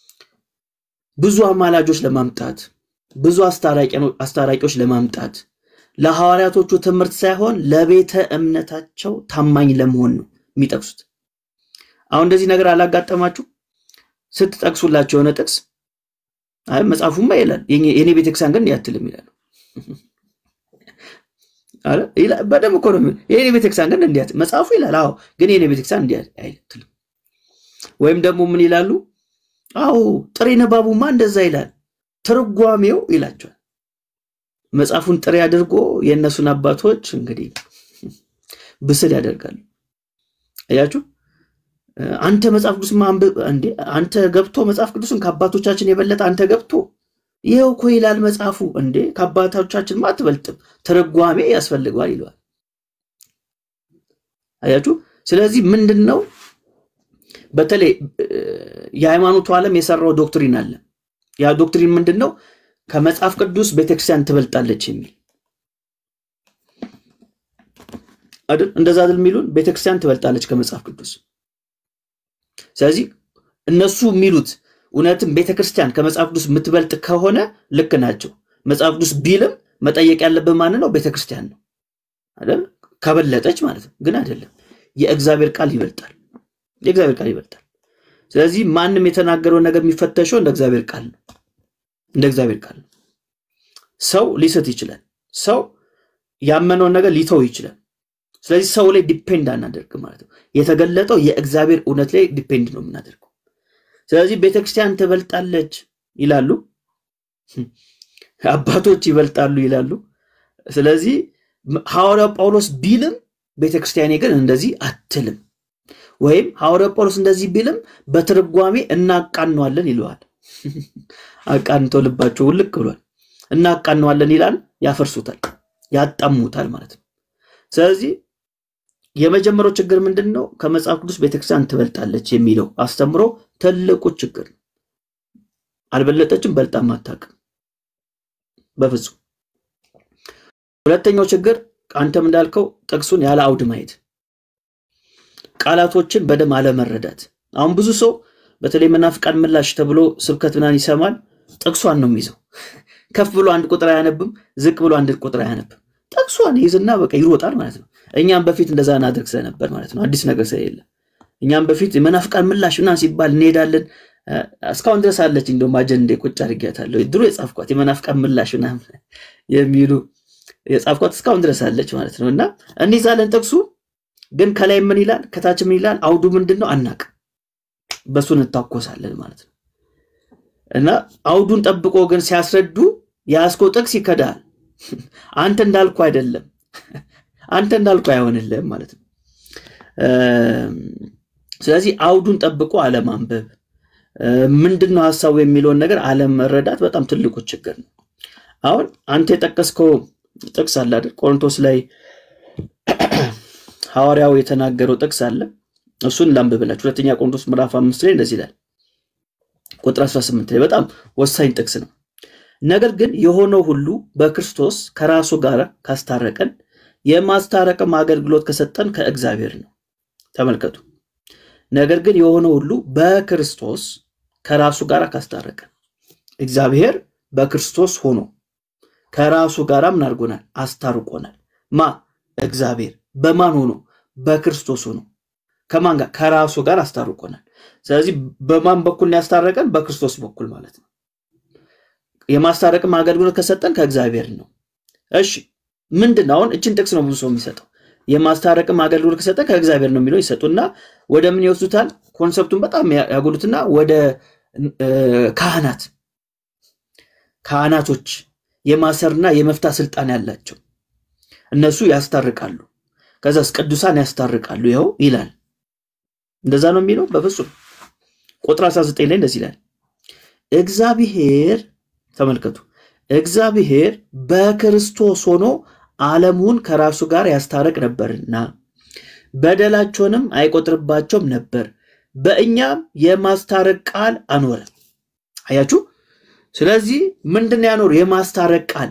B: ብዙ አማላጆች ለማምጣት፣ ብዙ አስታራቂዎች ለማምጣት፣ ለሐዋርያቶቹ ትምህርት ሳይሆን ለቤተ እምነታቸው ታማኝ ለመሆን ነው የሚጠቅሱት። አሁን እንደዚህ ነገር አላጋጠማችሁ? ስትጠቅሱላቸው የሆነ ጥቅስ አይ መጽሐፉማ ይላል የኔ ቤተክርስቲያን ግን ያትልም ይላል። አረ ይላ በደም እኮ ነው የኔ ቤተክርስቲያን ግን እንዲያት መጽሐፉ ይላል። አዎ ግን የኔ ቤተክርስቲያን እንዲያት አይልም። ወይም ደግሞ ምን ይላሉ? አዎ ጥሬ ነባቡማ እንደዛ ይላል፣ ትርጓሜው ይላቸዋል። መጽሐፉን ጥሬ አድርጎ የነሱን አባቶች እንግዲህ ብስል ያደርጋሉ። አያችሁ? አንተ መጽሐፍ ቅዱስ ማንበብ እንዴ አንተ ገብቶ መጽሐፍ ቅዱስን ከአባቶቻችን የበለጠ አንተ ገብቶ ይሄው እኮ ይላል መጽሐፉ እንዴ ከአባቶቻችን ማትበልጥም ትርጓሜ ያስፈልጋል ይላል። አያችሁ? ስለዚህ ምንድነው በተለይ የሃይማኖቱ ዓለም የሰራው ዶክትሪን አለ። ያ ዶክትሪን ምንድነው? ከመጽሐፍ ቅዱስ ቤተክርስቲያን ትበልጣለች የሚል አይደል? እንደዛ አይደል የሚሉን? ቤተክርስቲያን ትበልጣለች ከመጽሐፍ ቅዱስ። ስለዚህ እነሱ የሚሉት እውነትም ቤተክርስቲያን ከመጽሐፍ ቅዱስ የምትበልጥ ከሆነ ልክ ናቸው። መጽሐፍ ቅዱስ ቢልም መጠየቅ ያለበት ማን ነው? ቤተክርስቲያን ነው አይደል? ከበለጠች ማለት ነው። ግን አይደለም፣ የእግዚአብሔር ቃል ይበልጣል። የእግዚአብሔር ቃል ይበልጣል። ስለዚህ ማንም የተናገረው ነገር የሚፈተሸው እንደ እግዚአብሔር ቃል ነው። እንደ እግዚአብሔር ቃል ነው። ሰው ሊሰት ይችላል፣ ሰው ያመነውን ነገር ሊተው ይችላል። ስለዚህ ሰው ላይ ዲፔንድ አናደርግ ማለት ነው። የተገለጠው የእግዚአብሔር እውነት ላይ ዲፔንድ ነው የምናደርገው። ስለዚህ ቤተክርስቲያን ትበልጣለች ይላሉ፣ አባቶች ይበልጣሉ ይላሉ። ስለዚህ ሐዋርያው ጳውሎስ ቢልም ቤተክርስቲያኔ ግን እንደዚህ አትልም፣ ወይም ሐዋርያው ጳውሎስ እንደዚህ ቢልም በትርጓሜ እናቃነዋለን ይለዋል። አቃንቶ ልባቸው ልክ ብሏል። እናቃነዋለን ይላል፣ ያፈርሱታል፣ ያጣሙታል ማለት ነው። ስለዚህ የመጀመሪያው ችግር ምንድነው? ከመጽሐፍ ቅዱስ ቤተክርስቲያን ትበልጣለች የሚለው አስተምሮ ትልቁ ችግር። አልበለጠችም፣ በልጣም አታውቅም በፍጹም። ሁለተኛው ችግር አንተም እንዳልከው ጥቅሱን ያለ አውድ ማየት፣ ቃላቶችን በደም አለመረዳት። አሁን ብዙ ሰው በተለይ መናፍቃን ምላሽ ተብሎ ስብከት ምናን ይሰማል፣ ጥቅሷን ነው የሚይዘው። ከፍ ብሎ አንድ ቁጥር አያነብም፣ ዝቅ ብሎ አንድ ቁጥር አያነብም። ጥቅሷን ይዝና በቃ ይሮጣል ማለት ነው። እኛም በፊት እንደዛ እናድርግ ስለነበር ማለት ነው አዲስ ነገር ስለሌለ እኛም በፊት የመናፍቃን ምላሽ እና ሲባል እንሄዳለን እስካሁን ድረስ አለች እንደውም አጀንዴ ቁጭ አድርጌያታለሁ ድሮ የጻፍኳት የመናፍቃን ምላሽ እና የሚሉ የጻፍኳት እስካሁን ድረስ አለች ማለት ነውና እንይዛለን ጥቅሱ ግን ከላይ ምን ይላል ከታች ምን ይላል አውዱ ምንድነው አናቅ በሱን እንታቆሳለን ማለት ነው እና አውዱን ጠብቆ ግን ሲያስረዱ ያስቆ ጥቅስ ይከዳል አንተ እንዳልኩ አይደለም አንተ እንዳልኩ አይሆንልህም ማለት ነው ስለዚህ አውዱን ጠብቆ አለማንበብ ምንድነው ሐሳቡ የሚለው ነገር ዓለም መረዳት በጣም ትልቁ ችግር ነው አሁን አንተ የጠቀስከው ጥቅስ አለ አይደል ቆሮንቶስ ላይ ሐዋርያው የተናገረው ጥቅስ አለ እሱን ላንብብላችሁ ሁለተኛ ቆሮንቶስ ምዕራፍ አምስት ላይ እንደዚህ ይላል ቁጥር አስራ ስምንት ላይ በጣም ወሳኝ ጥቅስ ነው ነገር ግን የሆነው ሁሉ በክርስቶስ ከራሱ ጋር ካስታረቀን የማስታረቅም አገልግሎት ከሰጠን ከእግዚአብሔር ነው ተመልከቱ ነገር ግን የሆነው ሁሉ በክርስቶስ ከራሱ ጋር ካስታረቀን እግዚአብሔር በክርስቶስ ሆኖ ከራሱ ጋር ምን አድርጎናል አስታርቆናል ማ እግዚአብሔር በማን ሆኖ በክርስቶስ ሆኖ ከማን ጋር ከራሱ ጋር አስታርቆናል ስለዚህ በማን በኩል ነው ያስታረቀን በክርስቶስ በኩል ማለት ነው የማስታረቅም አገልግሎት ከሰጠን ከእግዚአብሔር ነው እሺ ምንድነው አሁን እቺን ጥቅስ ነው ብዙ ሰው የሚሰጠው የማስታረቅም አገልግሎት ከሰጠን ከእግዚአብሔር ነው የሚለው ይሰጡና ወደ ምን ይወስዱታል ኮንሰፕቱን በጣም ያጎሉትና ወደ ካህናት ካህናቶች የማሰርና የመፍታ ስልጣን ያላቸው እነሱ ያስታርቃሉ ከዛስ ቅዱሳን ያስታርቃሉ ይሄው ይላል እንደዛ ነው የሚለው በፍጹም ቁጥር አስራ ዘጠኝ ላይ እንደዚህ ይላል እግዚአብሔር ተመልከቱ እግዚአብሔር በክርስቶስ ሆኖ ዓለሙን ከራሱ ጋር ያስታረቅ ነበርና በደላቸውንም አይቆጥርባቸውም ነበር በእኛም የማስታረቅ ቃል አኖረ አያችሁ ስለዚህ ምንድነው ያኖር የማስታረቅ ቃል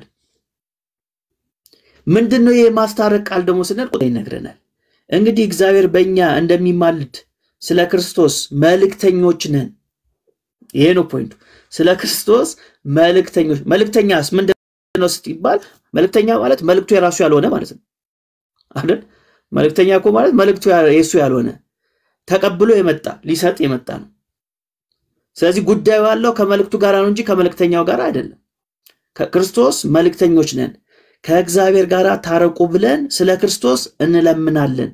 B: ምንድነው የማስታረቅ ቃል ደግሞ ስንል ቁጥር ይነግረናል እንግዲህ እግዚአብሔር በእኛ እንደሚማልድ ስለ ክርስቶስ መልእክተኞች ነን ይሄ ነው ፖይንቱ ስለ ክርስቶስ መልእክተኞች መልእክተኛስ ምንድነው ሲባል መልእክተኛ ማለት መልእክቱ የራሱ ያልሆነ ማለት ነው አይደል መልእክተኛ እኮ ማለት መልእክቱ የሱ ያልሆነ ተቀብሎ የመጣ ሊሰጥ የመጣ ነው ስለዚህ ጉዳዩ ያለው ከመልእክቱ ጋር ነው እንጂ ከመልእክተኛው ጋር አይደለም ከክርስቶስ መልእክተኞች ነን ከእግዚአብሔር ጋር ታረቁ ብለን ስለ ክርስቶስ እንለምናለን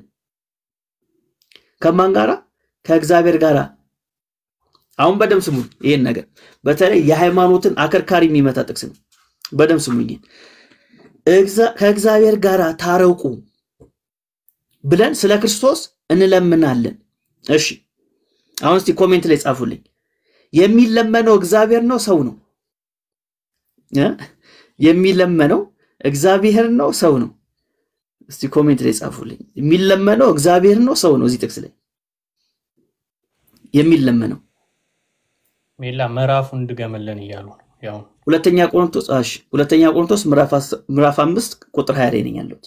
B: ከማን ጋር ከእግዚአብሔር ጋር አሁን በደም ስሙ ይሄን ነገር በተለይ የሃይማኖትን አከርካሪ የሚመታ ጥቅስ ነው በደም ስሙኝ ከእግዚአብሔር ጋር ታረቁ ብለን ስለ ክርስቶስ እንለምናለን እሺ አሁን እስቲ ኮሜንት ላይ ጻፉልኝ የሚለመነው እግዚአብሔር ነው ሰው ነው የሚለመነው እግዚአብሔር ነው ሰው ነው እስቲ ኮሜንት ላይ ጻፉልኝ የሚለመነው እግዚአብሔር ነው ሰው ነው እዚህ ጥቅስ ላይ የሚለመነው
C: ሜላ ምዕራፉን ድገመለን ይያሉ ነው ያው
B: ሁለተኛ ቆሮንቶስ አሽ ሁለተኛ ቆሮንቶስ ምዕራፍ ምዕራፍ አምስት ቁጥር ሃያ ላይ ነኝ ያለሁት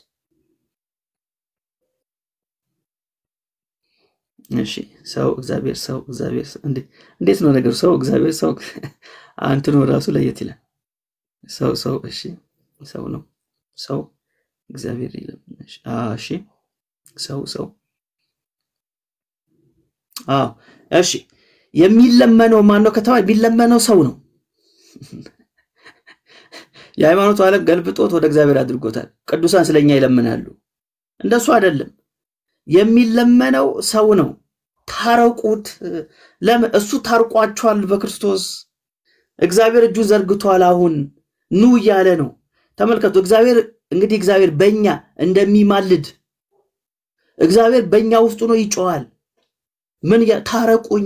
B: እሺ ሰው እግዚአብሔር ሰው እግዚአብሔር እንዴ እንዴት ነው ነገሩ ሰው እግዚአብሔር ሰው አንተ ነው ራሱ ለየት ይላል ሰው ሰው እሺ ሰው ነው ሰው እግዚአብሔር ይላል እሺ ሰው ሰው አዎ እሺ የሚለመነው ማን ነው ከተባለ ቢለመነው ሰው ነው የሃይማኖቱ ዓለም ገልብጦት ወደ እግዚአብሔር አድርጎታል ቅዱሳን ስለኛ ይለምናሉ እንደሱ አይደለም የሚለመነው ሰው ነው ታረቁት ለም እሱ ታርቋቸዋል በክርስቶስ እግዚአብሔር እጁ ዘርግቷል አሁን ኑ ያለ ነው ተመልከቱ እግዚአብሔር እንግዲህ እግዚአብሔር በእኛ እንደሚማልድ እግዚአብሔር በእኛ ውስጥ ነው ይጮሃል ምን ታረቁኝ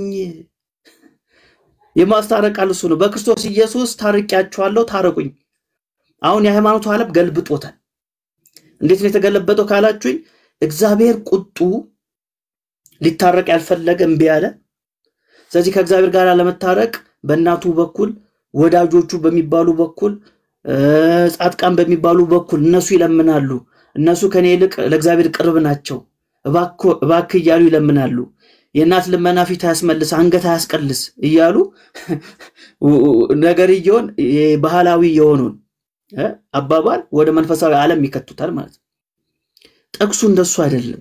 B: የማስታረቃል እሱ ነው በክርስቶስ ኢየሱስ ታርቂያቸዋለሁ ታረቁኝ አሁን የሃይማኖቱ ዓለም ገልብጦታል እንዴት ነው የተገለበጠው ካላችሁኝ እግዚአብሔር ቁጡ ሊታረቅ ያልፈለገ እምቢ ያለ ስለዚህ ከእግዚአብሔር ጋር ለመታረቅ በእናቱ በኩል ወዳጆቹ በሚባሉ በኩል ጻድቃን በሚባሉ በኩል እነሱ ይለምናሉ እነሱ ከኔ ይልቅ ለእግዚአብሔር ቅርብ ናቸው እባክህ እባክህ ይያሉ ይለምናሉ የናት ልመና ፊት ያስመልስ አንገት ያስቀልስ ይያሉ ነገር ይሆን ባህላዊ የሆኑን አባባል ወደ መንፈሳዊ ዓለም ይከቱታል ማለት ጥቅሱ እንደሱ አይደለም።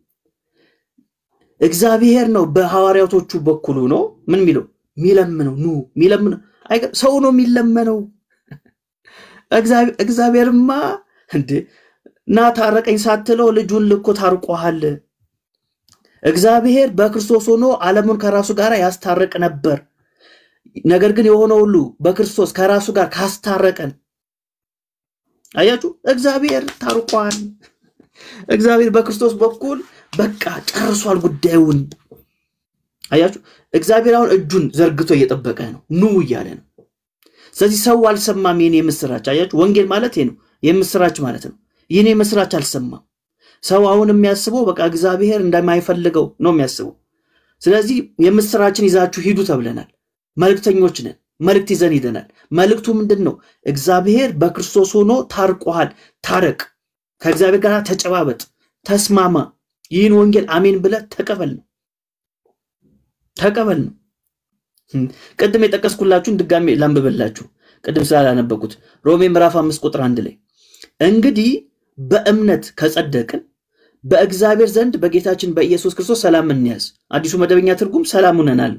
B: እግዚአብሔር ነው በሐዋርያቶቹ በኩል ነው ምን ሚለው ሚለምነው ኑ ሚለምነው አይገ ሰው ነው ሚለመነው። እግዚአብሔር እግዚአብሔርማ እንዴ ና ታረቀኝ ሳትለው ልጁን ልኮ ታርቆሃል። እግዚአብሔር በክርስቶስ ሆኖ ዓለሙን ከራሱ ጋር ያስታረቅ ነበር። ነገር ግን የሆነው ሁሉ በክርስቶስ ከራሱ ጋር ካስታረቀን አያችሁ እግዚአብሔር ታርቋል። እግዚአብሔር በክርስቶስ በኩል በቃ ጨርሷል ጉዳዩን። አያችሁ እግዚአብሔር አሁን እጁን ዘርግቶ እየጠበቀ ነው ኑ እያለ ነው። ስለዚህ ሰው አልሰማም የኔ ምስራች። አያችሁ ወንጌል ማለት ይሄ ነው የምስራች ማለት ነው። የኔ ምስራች አልሰማም። ሰው አሁን የሚያስበው በቃ እግዚአብሔር እንደማይፈልገው ነው የሚያስበው። ስለዚህ የምስራችን ይዛችሁ ሂዱ ተብለናል። መልእክተኞች ነን። መልእክት ይዘን ሄደናል። መልእክቱ ምንድነው? እግዚአብሔር በክርስቶስ ሆኖ ታርቆሃል። ታረቅ፣ ከእግዚአብሔር ጋር ተጨባበጥ፣ ተስማማ። ይህን ወንጌል አሜን ብለህ ተቀበል ነው ተቀበል ነው። ቅድም የጠቀስኩላችሁን ድጋሜ ላንብብላችሁ ቅድም ስላላነበኩት ሮሜ ምዕራፍ አምስት ቁጥር አንድ ላይ እንግዲህ በእምነት ከጸደቅን በእግዚአብሔር ዘንድ በጌታችን በኢየሱስ ክርስቶስ ሰላም እንያዝ። አዲሱ መደበኛ ትርጉም ሰላም ሆነናል።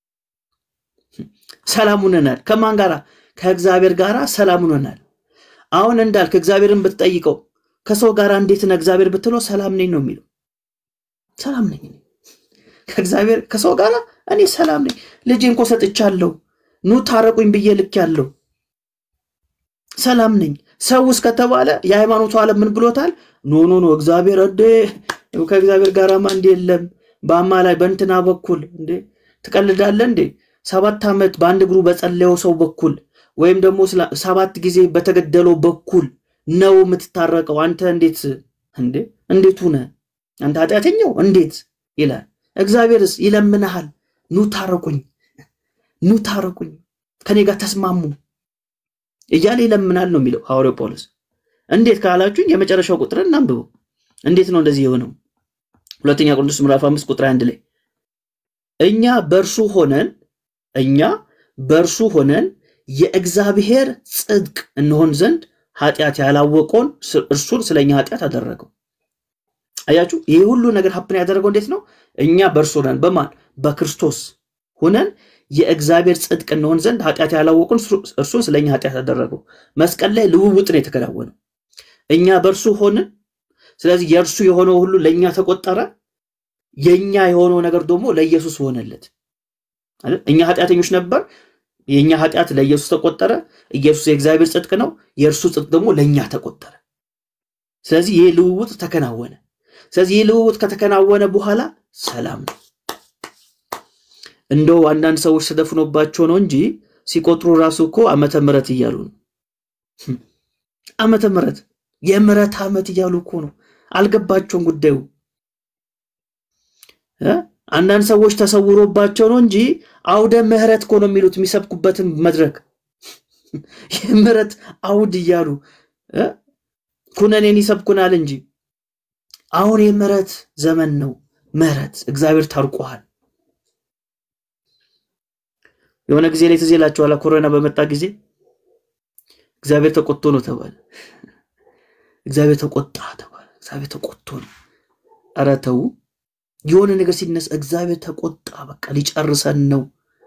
B: ሰላም ሆነናል ከማን ጋራ? ከእግዚአብሔር ጋራ ሰላም ሆነናል። አሁን እንዳልክ እግዚአብሔርን ብትጠይቀው ከሰው ጋራ እንዴት ነው እግዚአብሔር ብትለው ሰላም ነኝ ነው የሚለው። ሰላም ነኝ ከእግዚአብሔር ከሰው ጋራ እኔ ሰላም ነኝ። ልጄን እኮ ሰጥቻለሁ ኑ ታረቁኝ ብዬ ልክ ያለው ሰላም ነኝ። ሰው እስከተባለ የሃይማኖቱ ዓለም ምን ብሎታል? ኖ ኖ ኖ እግዚአብሔር እንደ ከእግዚአብሔር ጋራማ እንደ የለም በአማ ላይ በእንትና በኩል እንደ ትቀልዳለህ እንደ ሰባት ዓመት በአንድ እግሩ በጸለየው ሰው በኩል ወይም ደግሞ ሰባት ጊዜ በተገደለው በኩል ነው የምትታረቀው። አንተ እንዴት እንዴ እንዴት ሆነ አንተ ኃጢአተኛው እንዴት ይላል። እግዚአብሔርስ ይለምናል ኑ ታረቁኝ ኑ ታረቁኝ ከኔ ጋር ተስማሙ እያለ ይለምናል ነው የሚለው ሐዋርያው ጳውሎስ። እንዴት ካላችሁኝ የመጨረሻው ቁጥር እናንብበው። እንዴት ነው እንደዚህ የሆነው? ሁለተኛ ቆሮንቶስ ምዕራፍ አምስት ቁጥር አንድ ላይ እኛ በእርሱ ሆነን እኛ በእርሱ ሆነን የእግዚአብሔር ጽድቅ እንሆን ዘንድ ኃጢአት ያላወቀውን እርሱን ስለኛ ኃጢአት አደረገው። አያችሁ ይሄ ሁሉ ነገር ሀፕን ያደረገው እንዴት ነው? እኛ በእርሱ ሆነን በማን በክርስቶስ ሆነን የእግዚአብሔር ጽድቅ እንሆን ዘንድ ኃጢአት ያላወቀውን እርሱን ስለኛ ኃጢአት አደረገው። መስቀል ላይ ልውውጥ ነው የተከናወነው። እኛ በእርሱ ሆነን ስለዚህ የእርሱ የሆነው ሁሉ ለኛ ተቆጠረ። የኛ የሆነው ነገር ደግሞ ለኢየሱስ ሆነለት አይደል? እኛ ኃጢአተኞች ነበር፣ የኛ ኃጢአት ለኢየሱስ ተቆጠረ። ኢየሱስ የእግዚአብሔር ጽድቅ ነው፣ የእርሱ ጽድቅ ደግሞ ለኛ ተቆጠረ። ስለዚህ ይሄ ልውውጥ ተከናወነ። ስለዚህ ይሄ ልውውጥ ከተከናወነ በኋላ ሰላም ነው። እንደው አንዳንድ ሰዎች ተደፍኖባቸው ነው እንጂ ሲቆጥሩ ራሱ እኮ ዓመተ ምህረት እያሉ ነው። ዓመተ ምህረት የምህረት ዓመት እያሉ እኮ ነው። አልገባቸውም ጉዳዩ። አንዳንድ ሰዎች ተሰውሮባቸው ነው እንጂ አውደ ምህረት እኮ ነው የሚሉት የሚሰብኩበትን መድረክ የምህረት አውድ እያሉ ኩነኔን ይሰብኩናል እንጂ አሁን የምህረት ዘመን ነው። ምህረት እግዚአብሔር ታርቆሃል። የሆነ ጊዜ ላይ ትዝ ይላችኋል ኮሮና በመጣ ጊዜ እግዚአብሔር ተቆጥቶ ነው ተባለ። እግዚአብሔር ተቆጣ ተባለ። እግዚአብሔር ተቆጥቶ ነው። ኧረ ተው የሆነ ነገር ሲነስ እግዚአብሔር ተቆጣ በቃ ሊጨርሰን ነው።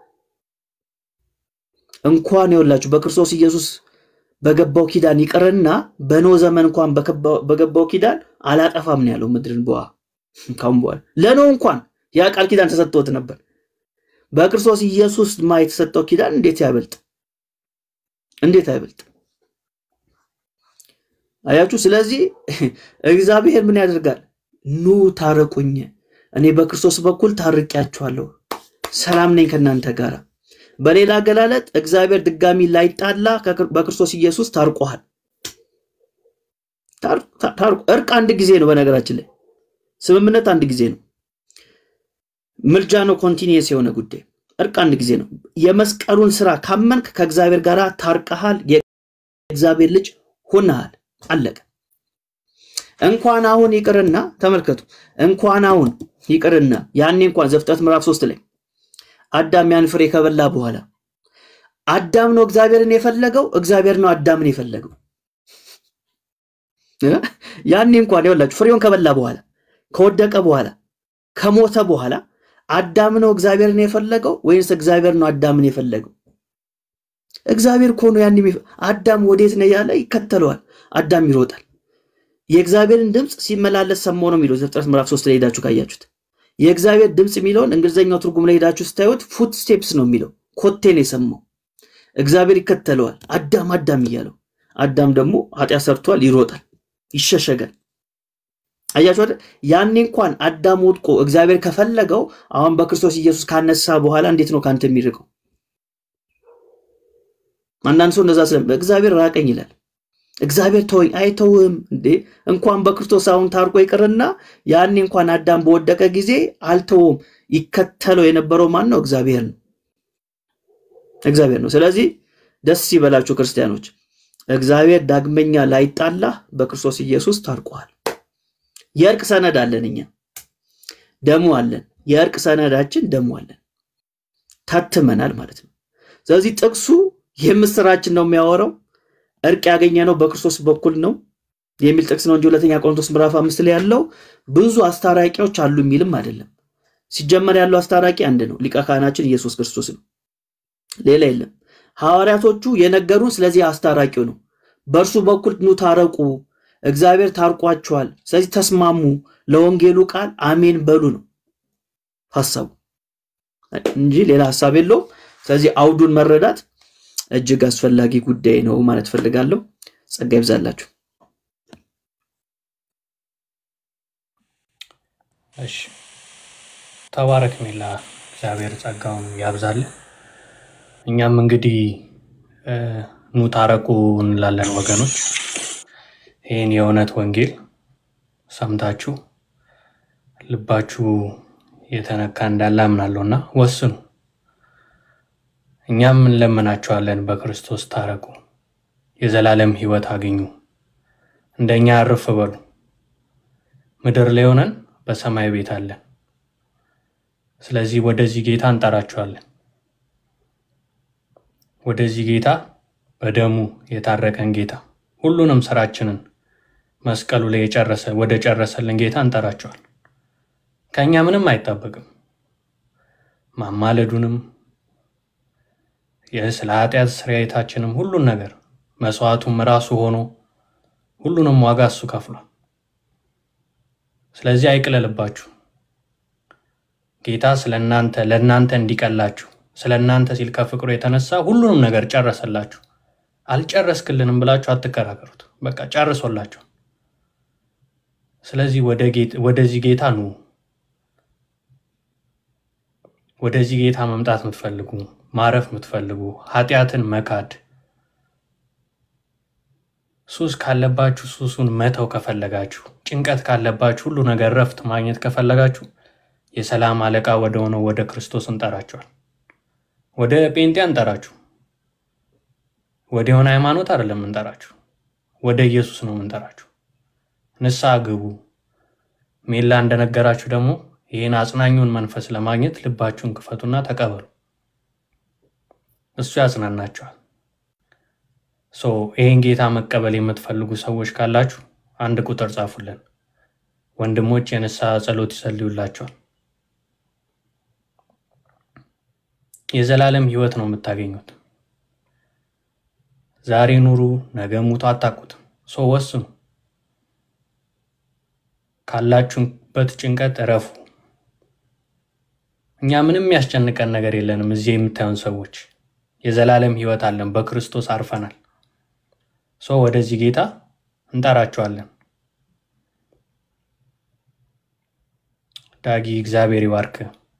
B: እንኳን ይወላችሁ በክርስቶስ ኢየሱስ በገባው ኪዳን ይቀርና በኖ ዘመን እንኳን በገባው ኪዳን አላጠፋም ነው ያለው ምድርን በዋ ካም በኋላ ለኖ እንኳን ያ ቃል ኪዳን ተሰጥቶት ነበር። በክርስቶስ ኢየሱስ ማይ ተሰጠው ኪዳን እንዴት ያበልጥ እንዴት አይበልጥ? አያችሁ ስለዚህ እግዚአብሔር ምን ያደርጋል? ኑ ታረቁኝ እኔ በክርስቶስ በኩል ታርቂያችኋለሁ ሰላም ነኝ ከናንተ ጋር። በሌላ ገላለጥ እግዚአብሔር ድጋሚ ላይጣላ በክርስቶስ ኢየሱስ ታርቆሃል። ታርቆ እርቅ አንድ ጊዜ ነው። በነገራችን ላይ ስምምነት አንድ ጊዜ ነው። ምልጃ ነው ኮንቲኒየስ የሆነ ጉዳይ። እርቅ አንድ ጊዜ ነው። የመስቀሉን ስራ ካመንክ ከእግዚአብሔር ጋር ታርቀሃል፣ የእግዚአብሔር ልጅ ሆነሃል። አለቀ። እንኳን አሁን ይቅርና ተመልከቱ እንኳን አሁን ይቅርና ያኔ እንኳን ዘፍጥረት ምዕራፍ ሶስት ላይ አዳም ያን ፍሬ ከበላ በኋላ አዳም ነው እግዚአብሔርን የፈለገው፣ እግዚአብሔር ነው አዳምን የፈለገው። ያኔ እንኳን ይወላችሁ ፍሬውን ከበላ በኋላ ከወደቀ በኋላ ከሞተ በኋላ አዳም ነው እግዚአብሔርን የፈለገው ወይስ እግዚአብሔር ነው አዳምን የፈለገው? እግዚአብሔር እኮ ነው ያኔ አዳም ወዴት ነው ያለ ይከተለዋል። አዳም ይሮጣል። የእግዚአብሔርን ድምጽ ሲመላለስ ሰማው ነው የሚለው ዘፍጥረት ምዕራፍ ሶስት ላይ ሄዳችሁ ካያችሁት የእግዚአብሔር ድምጽ የሚለውን እንግሊዘኛው ትርጉም ላይ ሄዳችሁ ስታዩት ፉት ስቴፕስ ነው የሚለው ኮቴ ነው የሰማው። እግዚአብሔር ይከተለዋል። አዳም አዳም ይያለው አዳም ደግሞ ኃጢአት ሰርቷል ይሮጣል ይሸሸጋል። አያችሁ አይደል? ያኔ እንኳን አዳም ወድቆ እግዚአብሔር ከፈለገው አሁን በክርስቶስ ኢየሱስ ካነሳ በኋላ እንዴት ነው ካንተ የሚርቀው? አንዳንድ ሰው እንደዛ ስለም እግዚአብሔር ራቀኝ ይላል። እግዚአብሔር ተወኝ አይተውም እንዴ? እንኳን በክርስቶስ አሁን ታርቆ ይቀርና ያኔ እንኳን አዳም በወደቀ ጊዜ አልተውም። ይከተለው የነበረው ማን ነው? እግዚአብሔር ነው። እግዚአብሔር ነው። ስለዚህ ደስ ይበላችሁ ክርስቲያኖች፣ እግዚአብሔር ዳግመኛ ላይጣላ በክርስቶስ ኢየሱስ ታርቋል። የእርቅ ሰነድ አለን፣ እኛ ደሙ አለን። የእርቅ ሰነዳችን ደሙ አለን፣ ታትመናል ማለት ነው። ስለዚህ ጥቅሱ የምስራችን ነው የሚያወራው እርቅ ያገኘነው በክርስቶስ በኩል ነው የሚል ጥቅስ ነው እንጂ ሁለተኛ ቆሮንቶስ ምዕራፍ አምስት ላይ ያለው ብዙ አስታራቂዎች አሉ የሚልም አይደለም። ሲጀመር ያለው አስታራቂ አንድ ነው፣ ሊቀ ካህናችን ኢየሱስ ክርስቶስ ነው፣ ሌላ የለም። ሐዋርያቶቹ የነገሩን ስለዚህ አስታራቂው ነው። በእርሱ በኩል ኑ ታረቁ፣ እግዚአብሔር ታርቋቸዋል፣ ስለዚህ ተስማሙ፣ ለወንጌሉ ቃል አሜን በሉ ነው ሐሳቡ እንጂ ሌላ ሐሳብ የለውም። ስለዚህ አውዱን መረዳት እጅግ አስፈላጊ ጉዳይ ነው ማለት ፈልጋለሁ። ጸጋ ይብዛላችሁ።
C: እሺ ተባረክ ሜላ፣ እግዚአብሔር ጸጋውን ያብዛል። እኛም እንግዲህ ኑ ታረቁ እንላለን ወገኖች። ይሄን የእውነት ወንጌል ሰምታችሁ ልባችሁ የተነካ እንዳለ አምናለሁና ወስኑ። እኛም እንለምናችኋለን በክርስቶስ ታረቁ፣ የዘላለም ሕይወት አግኙ፣ እንደኛ አርፍ በሉ። ምድር ላይ ሆነን በሰማይ ቤት አለን። ስለዚህ ወደዚህ ጌታ እንጠራችኋለን። ወደዚህ ጌታ በደሙ የታረቀን ጌታ ሁሉንም ስራችንን መስቀሉ ላይ የጨረሰ ወደ ጨረሰልን ጌታ እንጠራችኋለን። ከኛ ምንም አይጣበቅም። ማማለዱንም የስለ ኃጢአት ስርየታችንም ሁሉን ነገር መስዋዕቱም ራሱ ሆኖ ሁሉንም ዋጋ እሱ ከፍሏል። ስለዚህ አይቅለልባችሁ። ጌታ ስለናንተ ለናንተ እንዲቀላችሁ ስለናንተ ሲል ከፍቅሩ የተነሳ ሁሉንም ነገር ጨረሰላችሁ። አልጨረስክልንም ብላችሁ አትከራከሩት። በቃ ጨርሶላችሁ። ስለዚህ ወደ ጌታ ወደዚህ ጌታ ኑ። ወደዚህ ጌታ መምጣት የምትፈልጉ ማረፍ የምትፈልጉ ኃጢአትን መካድ ሱስ ካለባችሁ ሱሱን መተው ከፈለጋችሁ ጭንቀት ካለባችሁ ሁሉ ነገር ረፍት ማግኘት ከፈለጋችሁ የሰላም አለቃ ወደ ሆነው ወደ ክርስቶስ እንጠራችኋል። ወደ ጴንጤ እንጠራችሁ። ወደ ሆነ ሃይማኖት አይደለም እንጠራችሁ፣ ወደ ኢየሱስ ነው እንጠራችሁ። ንስሐ ግቡ። ሜላ እንደነገራችሁ ደግሞ ይሄን አጽናኙን መንፈስ ለማግኘት ልባችሁን ክፈቱና ተቀበሉ። እሱ ያጽናናችኋል። ሶ ይሄን ጌታ መቀበል የምትፈልጉ ሰዎች ካላችሁ አንድ ቁጥር ጻፉልን። ወንድሞች የንስሐ ጸሎት ይጸልዩላችኋል። የዘላለም ሕይወት ነው የምታገኙት። ዛሬ ኑሩ ነገ ሙቱ አታውቁት። ሶ ወስኑ። ካላችሁበት ጭንቀት ረፉ። እኛ ምንም ያስጨንቀን ነገር የለንም። እዚህ የምታዩን ሰዎች የዘላለም ሕይወት አለን፣ በክርስቶስ አርፈናል። ሶ ወደዚህ ጌታ እንጠራችኋለን። ዳጊ እግዚአብሔር ይባርክ።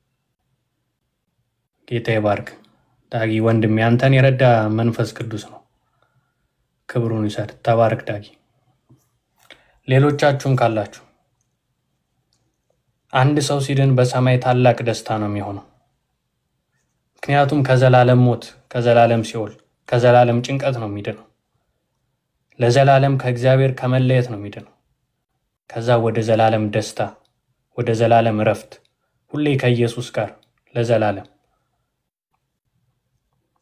C: ጌታ ይባርክ። ዳጊ ወንድም ያንተን የረዳ መንፈስ ቅዱስ ነው፣ ክብሩን ይሰጥ። ተባረክ ዳጊ። ሌሎቻችሁም ካላችሁ አንድ ሰው ሲድን በሰማይ ታላቅ ደስታ ነው የሚሆነው። ምክንያቱም ከዘላለም ሞት፣ ከዘላለም ሲኦል፣ ከዘላለም ጭንቀት ነው የሚድነው። ለዘላለም ከእግዚአብሔር ከመለየት ነው የሚድነው። ከዛ ወደ ዘላለም ደስታ፣ ወደ ዘላለም ረፍት፣ ሁሌ ከኢየሱስ ጋር ለዘላለም።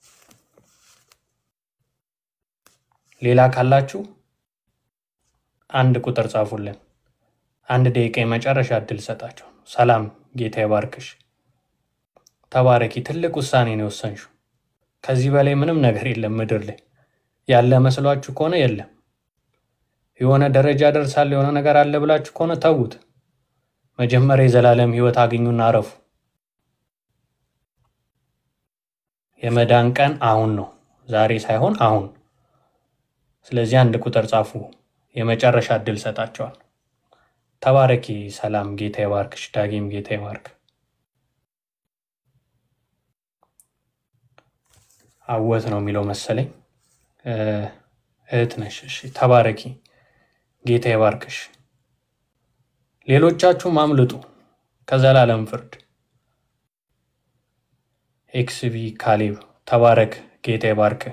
C: ሌላ ካላችሁ አንድ ቁጥር ጻፉልን። አንድ ደቂቃ የመጨረሻ እድል ሰጣቸው። ሰላም ጌታ ይባርክሽ፣ ተባረኪ። ትልቅ ውሳኔ ነው የወሰንሽው። ከዚህ በላይ ምንም ነገር የለም ምድር ላይ ያለ መስሏችሁ ከሆነ የለም። የሆነ ደረጃ ደርሳለሁ የሆነ ነገር አለ ብላችሁ ከሆነ ተውት። መጀመሪያ የዘላለም ህይወት አግኙና አረፉ። የመዳን ቀን አሁን ነው፣ ዛሬ ሳይሆን አሁን። ስለዚህ አንድ ቁጥር ጻፉ። የመጨረሻ እድል ሰጣቸዋል። ተባረኪ። ሰላም ጌታ ይባርክሽ። ዳጊም ጌታ ይባርክ። አወት ነው የሚለው መሰለኝ። እህት ነሽ። እሺ ተባረኪ። ጌታ ይባርክሽ። ሌሎቻችሁም አምልጡ ከዘላለም ፍርድ። ኤክስቢ ካሌብ ተባረክ። ጌታ ይባርክ።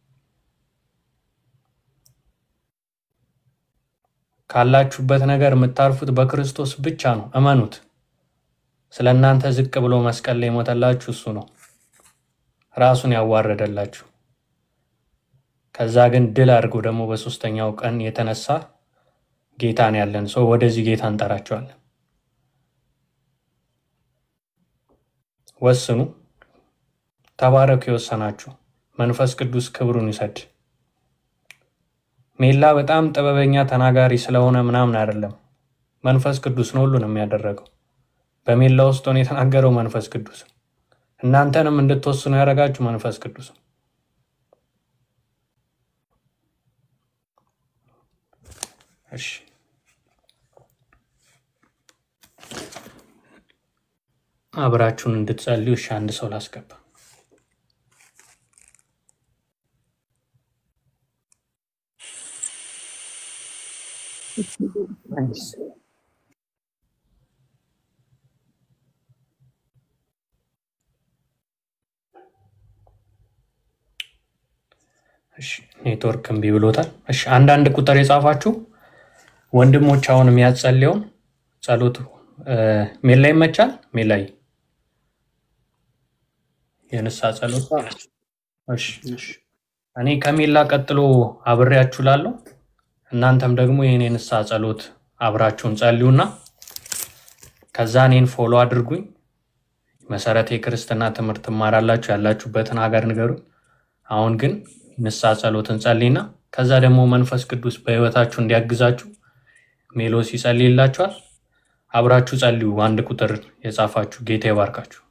C: ካላችሁበት ነገር የምታርፉት በክርስቶስ ብቻ ነው። እመኑት። ስለናንተ ዝቅ ብሎ መስቀል ላይ ሞተላችሁ እሱ ነው፣ ራሱን ያዋረደላችሁ። ከዛ ግን ድል አድርጎ ደግሞ በሶስተኛው ቀን የተነሳ ጌታን ያለን ሰው ወደዚህ ጌታ እንጠራቸዋለን። ወስኑ። ተባረኩ። የወሰናችሁ መንፈስ ቅዱስ ክብሩን ይሰድ። ሜላ በጣም ጥበበኛ ተናጋሪ ስለሆነ ምናምን አይደለም። መንፈስ ቅዱስ ነው ሁሉንም ያደረገው። በሜላ ውስጥ ሆኖ የተናገረው መንፈስ ቅዱስ፣ እናንተንም እንድትወስኑ ያደረጋችሁ መንፈስ ቅዱስ። እሺ አብራችሁን እንድትጸልዩ እሺ አንድ ሰው ላስገባ። እሺ ኔትወርክ እምቢ ብሎታል። እሺ አንዳንድ ቁጥር የጻፋችሁ ወንድሞች አሁን የሚያጸልየው ጸሎት ሜላ ይመቻል። ሜላይ የንሳ ጸሎት። እሺ እኔ ከሜላ ቀጥሎ አብሬያችሁ ላለው እናንተም ደግሞ የኔ ንሳ ጸሎት አብራችሁን ጸልዩና ከዛ እኔን ፎሎ አድርጉኝ። መሰረተ የክርስትና ትምህርት ማራላችሁ ያላችሁበትን ሀገር ንገሩ። አሁን ግን ንሳ ጸሎትን ጸልይና ከዛ ደግሞ መንፈስ ቅዱስ በህይወታችሁ እንዲያግዛችሁ ሜሎስ ይጸልይላችኋል። አብራችሁ ጸልዩ። አንድ ቁጥር የጻፋችሁ ጌታ ይባርካችሁ።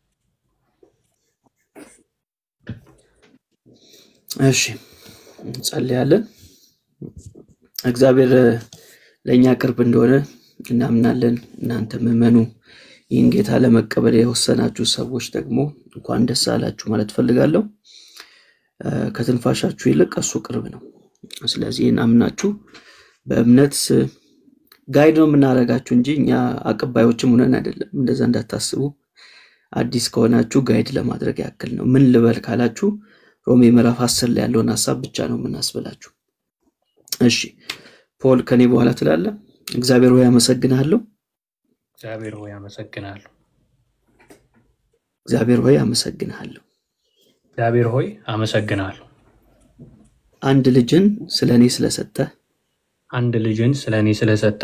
B: እሺ እንጸልያለን። እግዚአብሔር ለኛ ቅርብ እንደሆነ እናምናለን። እናንተ ምእመኑ ይህን ጌታ ለመቀበል የወሰናችሁ ሰዎች ደግሞ እንኳን ደስ አላችሁ ማለት ፈልጋለሁ። ከትንፋሻችሁ ይልቅ እሱ ቅርብ ነው። ስለዚህ እናምናችሁ በእምነት ጋይድ ነው የምናደርጋችሁ እንጂ እኛ አቀባዮችም ሆነን አይደለም። እንደዛ እንዳታስቡ። አዲስ ከሆናችሁ ጋይድ ለማድረግ ያክል ነው። ምን ልበል ካላችሁ ሮሜ ምዕራፍ አስር ላይ ያለውን ሐሳብ ብቻ ነው የምናስበላችሁ። እሺ ፖል ከኔ በኋላ ትላለ። እግዚአብሔር ሆይ አመሰግናለሁ።
C: እግዚአብሔር ሆይ አመሰግናለሁ።
B: እግዚአብሔር ሆይ አመሰግናለሁ።
C: እግዚአብሔር ሆይ አመሰግናለሁ።
B: አንድ ልጅን ስለኔ ስለሰጠ
C: አንድ ልጅን ስለኔ ስለሰጠ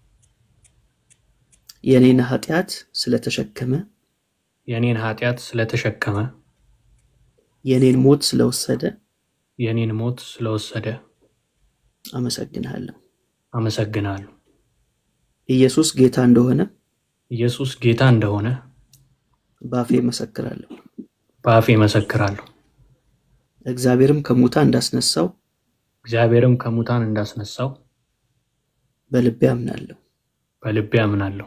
B: የኔን ኃጢያት ስለተሸከመ
C: የኔን ኃጢያት ስለተሸከመ
B: የኔን ሞት ስለወሰደ
C: የኔን ሞት ስለወሰደ
B: አመሰግናለሁ።
C: አመሰግናለሁ።
B: ኢየሱስ ጌታ እንደሆነ
C: ኢየሱስ ጌታ እንደሆነ
B: ባፌ መሰክራለሁ
C: ባፌ መሰክራለሁ።
B: እግዚአብሔርም ከሙታን እንዳስነሳው
C: እግዚአብሔርም ከሙታን እንዳስነሳው
B: በልቤ አምናለሁ
C: በልቤ አምናለሁ።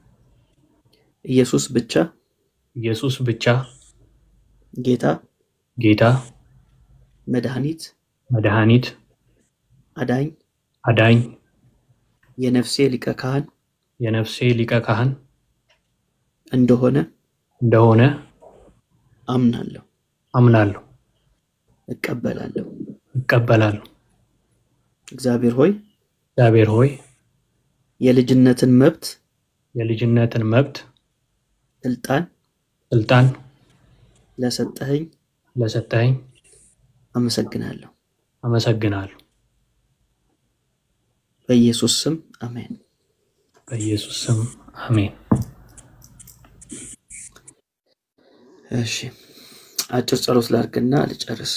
B: ኢየሱስ ብቻ
C: ኢየሱስ ብቻ
B: ጌታ
C: ጌታ
B: መድኃኒት
C: መድኃኒት
B: አዳኝ
C: አዳኝ
B: የነፍሴ ሊቀ ካህን
C: የነፍሴ ሊቀ ካህን
B: እንደሆነ
C: እንደሆነ
B: አምናለሁ
C: አምናለሁ
B: እቀበላለሁ
C: እቀበላለሁ።
B: እግዚአብሔር ሆይ
C: እግዚአብሔር ሆይ
B: የልጅነትን መብት
C: የልጅነትን መብት
B: ስልጣን
C: ስልጣን
B: ለሰጠኸኝ
C: ለሰጠኸኝ
B: አመሰግናለሁ
C: አመሰግናለሁ።
B: በኢየሱስ ስም አሜን።
C: በኢየሱስ ስም አሜን።
B: እሺ አጭር ጸሎት ላድርግና ልጨርስ።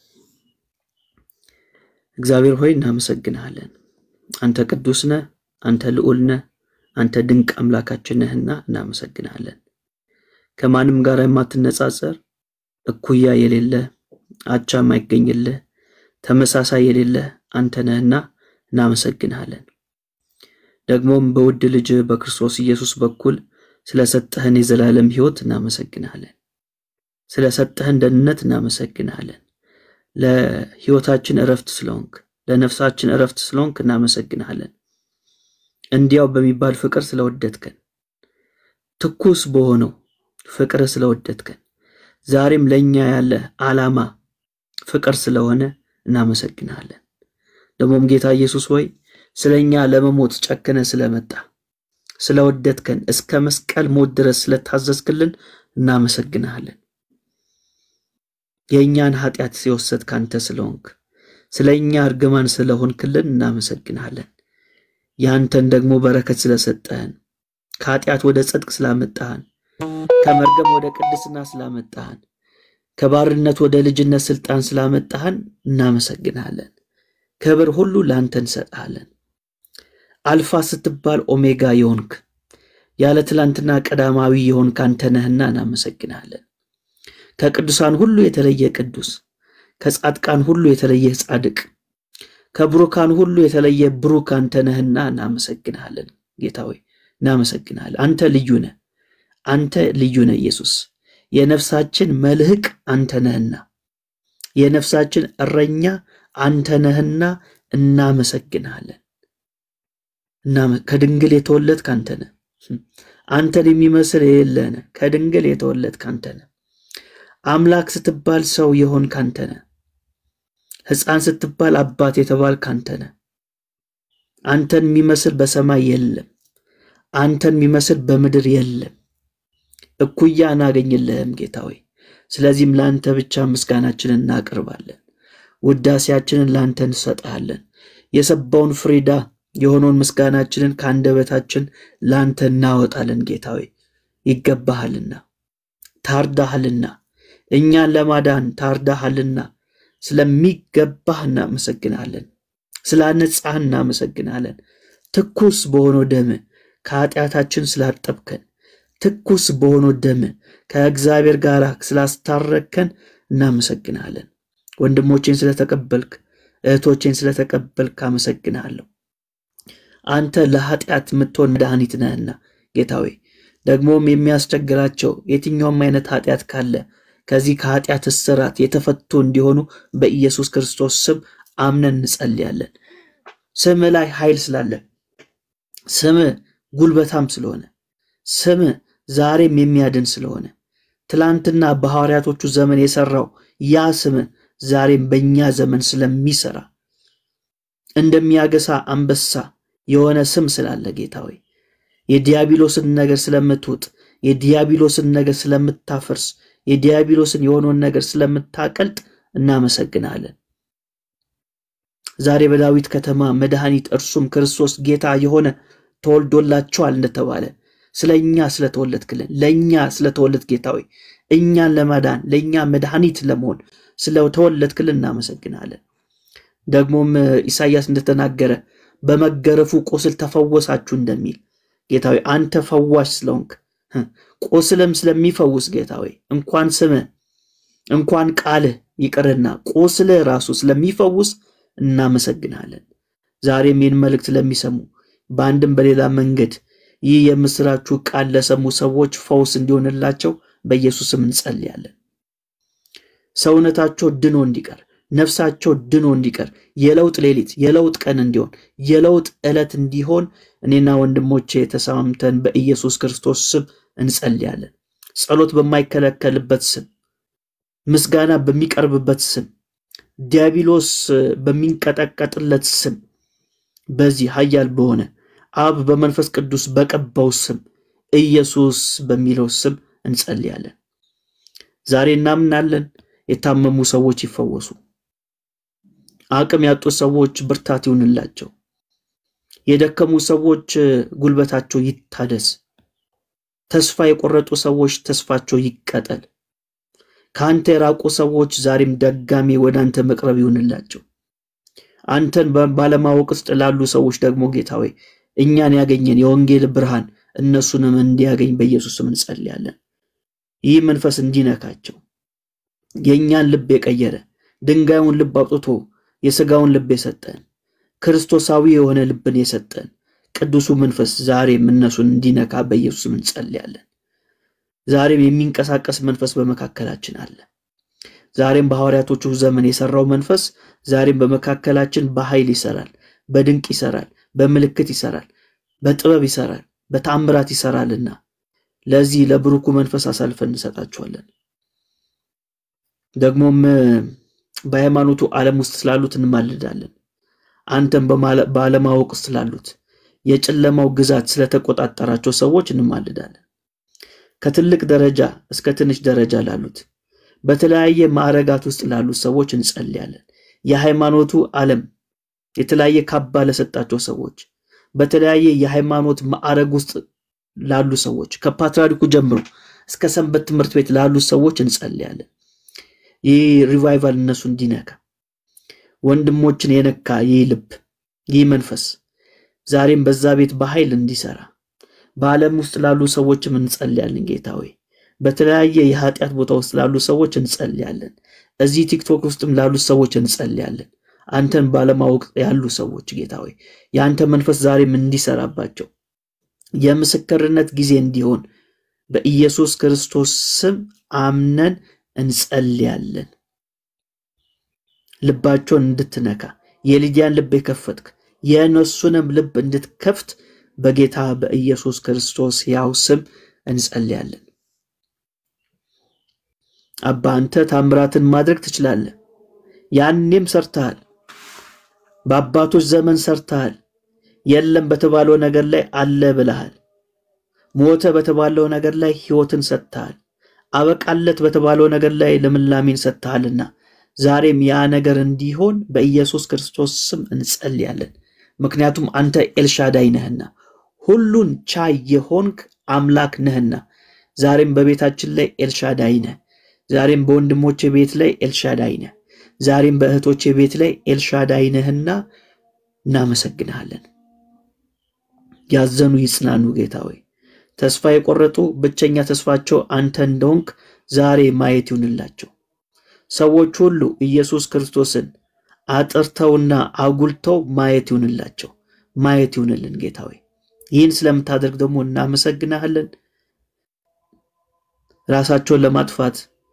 B: እግዚአብሔር ሆይ እናመሰግናለን። አንተ ቅዱስ ነህ፣ አንተ ልዑል ነህ፣ አንተ ድንቅ አምላካችን ነህና እናመሰግናለን። ከማንም ጋር የማትነጻጸር እኩያ የሌለ አቻ የማይገኝልህ ተመሳሳይ የሌለ አንተ ነህና እናመሰግናለን። ደግሞም በውድ ልጅ በክርስቶስ ኢየሱስ በኩል ስለሰጠህን የዘላለም ሕይወት እናመሰግናለን። ስለሰጠህን ደህንነት እናመሰግናለን። ለሕይወታችን ዕረፍት ስለሆንክ ለነፍሳችን ዕረፍት ስለሆንክ እናመሰግናለን። እንዲያው በሚባል ፍቅር ስለወደድከን ትኩስ በሆነው ፍቅር ስለወደድከን ዛሬም ለኛ ያለ ዓላማ ፍቅር ስለሆነ እናመሰግናለን። ደሞም ጌታ ኢየሱስ ሆይ ስለኛ ለመሞት ጨከነ ስለመጣ ስለወደድከን እስከ መስቀል ሞት ድረስ ስለታዘዝክልን እናመሰግናለን። የኛን ኃጢአት ሲወሰድክ አንተ ስለሆንክ ስለኛ እርግማን ስለሆንክልን እናመሰግናለን። ያንተን ደግሞ በረከት ስለሰጠህን ከኃጢአት ወደ ጽድቅ ስላመጣህን ከመርገም ወደ ቅድስና ስላመጣህን ከባርነት ወደ ልጅነት ስልጣን ስላመጣህን እናመሰግናለን። ክብር ሁሉ ላንተ እንሰጣለን። አልፋ ስትባል ኦሜጋ የሆንክ ያለ ትላንትና ቀዳማዊ የሆንክ አንተ ነህና እናመሰግናለን። ከቅዱሳን ሁሉ የተለየ ቅዱስ ከጻድቃን ሁሉ የተለየ ጻድቅ ከብሩካን ሁሉ የተለየ ብሩክ አንተ ነህና እናመሰግናለን። ጌታ ሆይ እናመሰግናለን። አንተ ልዩ ነህ። አንተ ልዩ ነህ ኢየሱስ። የነፍሳችን መልህቅ አንተ ነህና የነፍሳችን እረኛ አንተ ነህና እናመሰግናለን። እና ከድንግል የተወለድክ አንተ ነህ። አንተን የሚመስል የሌለ ከድንግል የተወለድክ አንተ ነህ። አምላክ ስትባል ሰው የሆንክ አንተ ነህ። ሕፃን ስትባል አባት የተባልክ አንተ ነህ። አንተን የሚመስል በሰማይ የለም። አንተን የሚመስል በምድር የለም። እኩያ እናገኝልህም ጌታ ሆይ። ስለዚህም ላንተ ብቻ ምስጋናችንን እናቀርባለን። ውዳሴያችንን ላንተ እንሰጣለን። የሰባውን ፍሪዳ የሆነውን ምስጋናችንን ከአንደበታችን ላንተ እናወጣለን ጌታ ሆይ። ይገባሃልና ታርዳሃልና እኛን ለማዳን ታርዳሃልና ስለሚገባህ እናመሰግናለን። ስላነጻህ እናመሰግናለን። ትኩስ በሆነው ደም ከኃጢአታችን ስላጠብከን ትኩስ በሆነው ደም ከእግዚአብሔር ጋር ስላስታረከን እናመሰግናለን። ወንድሞቼን ስለተቀበልክ እህቶቼን ስለተቀበልክ አመሰግናለሁ። አንተ ለኃጢአት የምትሆን መድኃኒት ነህና ጌታ ሆይ። ደግሞም የሚያስቸግራቸው የትኛውም አይነት ኃጢአት ካለ ከዚህ ከኃጢአት እስራት የተፈቱ እንዲሆኑ በኢየሱስ ክርስቶስ ስም አምነን እንጸልያለን። ስም ላይ ኃይል ስላለ ስም ጉልበታም ስለሆነ ስም ዛሬም የሚያድን ስለሆነ ትላንትና በሐዋርያቶቹ ዘመን የሰራው ያ ስም ዛሬም በእኛ ዘመን ስለሚሰራ እንደሚያገሳ አንበሳ የሆነ ስም ስላለ ጌታ ሆይ የዲያብሎስን ነገር ስለምትውጥ የዲያብሎስን ነገር ስለምታፈርስ የዲያብሎስን የሆነውን ነገር ስለምታቀልጥ እናመሰግናለን። ዛሬ በዳዊት ከተማ መድኃኒት እርሱም ክርስቶስ ጌታ የሆነ ተወልዶላችኋል እንደተባለ ስለኛ ስለተወለድክልን ለኛ ስለተወለድ ጌታ ሆይ እኛን ለማዳን ለኛ መድኃኒት ለመሆን ስለተወለድክልን እናመሰግናለን። ደግሞም ኢሳይያስ እንደተናገረ በመገረፉ ቁስል ተፈወሳችሁ እንደሚል ጌታ ሆይ አንተ ፈዋሽ ስለሆንክ ቁስልም ስለሚፈውስ ጌታ ሆይ እንኳን ስም እንኳን ቃል ይቅርና ቁስል ራሱ ስለሚፈውስ እናመሰግናለን። ዛሬም ይህን መልእክት ለሚሰሙ በአንድም በሌላ መንገድ ይህ የምስራቹ ቃል ለሰሙ ሰዎች ፈውስ እንዲሆንላቸው በኢየሱስም እንጸልያለን። ሰውነታቸው ድኖ እንዲቀር ነፍሳቸው ድኖ እንዲቀር የለውጥ ሌሊት የለውጥ ቀን እንዲሆን የለውጥ ዕለት እንዲሆን እኔና ወንድሞቼ ተሳምተን በኢየሱስ ክርስቶስ ስም እንጸልያለን። ጸሎት በማይከለከልበት ስም ምስጋና በሚቀርብበት ስም ዲያብሎስ በሚንቀጠቀጥለት ስም በዚህ ኃያል በሆነ አብ በመንፈስ ቅዱስ በቀባው ስም ኢየሱስ በሚለው ስም እንጸልያለን። ዛሬ እናምናለን የታመሙ ሰዎች ይፈወሱ። አቅም ያጡ ሰዎች ብርታት ይሁንላቸው። የደከሙ ሰዎች ጉልበታቸው ይታደስ። ተስፋ የቆረጡ ሰዎች ተስፋቸው ይቀጠል። ካንተ የራቁ ሰዎች ዛሬም ደጋሚ ወደ አንተ መቅረብ ይሁንላቸው። አንተን ባለማወቅ ውስጥ ላሉ ሰዎች ደግሞ ጌታ ሆይ እኛን ያገኘን የወንጌል ብርሃን እነሱንም እንዲያገኝ በኢየሱስ ስም እንጸልያለን። ይህ መንፈስ እንዲነካቸው የኛን ልብ የቀየረ ድንጋዩን ልብ አውጥቶ የሥጋውን ልብ የሰጠን ክርስቶሳዊ የሆነ ልብን የሰጠን ቅዱሱ መንፈስ ዛሬም እነሱን እንዲነካ በኢየሱስ ስም እንጸልያለን። ዛሬም የሚንቀሳቀስ መንፈስ በመካከላችን አለ። ዛሬም በሐዋርያቶቹ ዘመን የሰራው መንፈስ ዛሬም በመካከላችን በኃይል ይሰራል፣ በድንቅ ይሰራል፣ በምልክት ይሰራል፣ በጥበብ ይሰራል፣ በተአምራት ይሰራልና ለዚህ ለብሩኩ መንፈስ አሳልፈን እንሰጣቸዋለን። ደግሞም በሃይማኖቱ ዓለም ውስጥ ስላሉት እንማልዳለን። አንተም በዓለማወቅ ውስጥ ስላሉት የጨለማው ግዛት ስለተቆጣጠራቸው ሰዎች እንማልዳለን። ከትልቅ ደረጃ እስከ ትንሽ ደረጃ ላሉት በተለያየ ማዕረጋት ውስጥ ላሉት ሰዎች እንጸልያለን። የሃይማኖቱ ዓለም የተለያየ ካባ ለሰጣቸው ሰዎች በተለያየ የሃይማኖት ማዕረግ ውስጥ ላሉ ሰዎች ከፓትርያርኩ ጀምሮ እስከ ሰንበት ትምህርት ቤት ላሉ ሰዎች እንጸልያለን። ይህ ሪቫይቫል እነሱ እንዲነካ ወንድሞችን የነካ ይህ ልብ ይህ መንፈስ ዛሬም በዛ ቤት በኃይል እንዲሰራ በዓለም ውስጥ ላሉ ሰዎችም እንጸልያለን። ጌታ ሆይ በተለያየ የኃጢአት ቦታ ውስጥ ላሉ ሰዎች እንጸልያለን። እዚህ ቲክቶክ ውስጥም ላሉ ሰዎች እንጸልያለን። አንተን ባለማወቅ ያሉ ሰዎች ጌታ ሆይ ያንተ መንፈስ ዛሬም እንዲሰራባቸው የምስክርነት ጊዜ እንዲሆን በኢየሱስ ክርስቶስ ስም አምነን እንጸልያለን። ልባቸውን እንድትነካ የልጅያን ልብ የከፈትክ የነሱንም ልብ እንድትከፍት በጌታ በኢየሱስ ክርስቶስ ያው ስም እንጸልያለን። አባ አንተ ታምራትን ማድረግ ትችላለህ። ያንንም ሰርተሃል። በአባቶች ዘመን ሰርተሃል። የለም በተባለው ነገር ላይ አለ ብለሃል። ሞተ በተባለው ነገር ላይ ሕይወትን ሰጥተሃል። አበቃለት በተባለው ነገር ላይ ለምላሜን ሰጥተሃልና ዛሬም ያ ነገር እንዲሆን በኢየሱስ ክርስቶስ ስም እንጸልያለን። ምክንያቱም አንተ ኤልሻዳይ ነህና ሁሉን ቻይ የሆንክ አምላክ ነህና ዛሬም በቤታችን ላይ ኤልሻዳይ ነህ። ዛሬም በወንድሞቼ ቤት ላይ ኤልሻዳይ ነህ። ዛሬም በእህቶቼ ቤት ላይ ኤልሻዳይ ነህና እናመሰግናለን። ያዘኑ ይጽናኑ ጌታ ሆይ ተስፋ የቆረጡ ብቸኛ ተስፋቸው አንተ እንደሆንክ ዛሬ ማየት ይሁንላቸው። ሰዎች ሁሉ ኢየሱስ ክርስቶስን አጥርተውና አጉልተው ማየት ይሁንላቸው። ማየት ይሁንልን ጌታ ሆይ ይህን ስለምታደርግ ደግሞ እናመሰግናለን። ራሳቸውን ለማጥፋት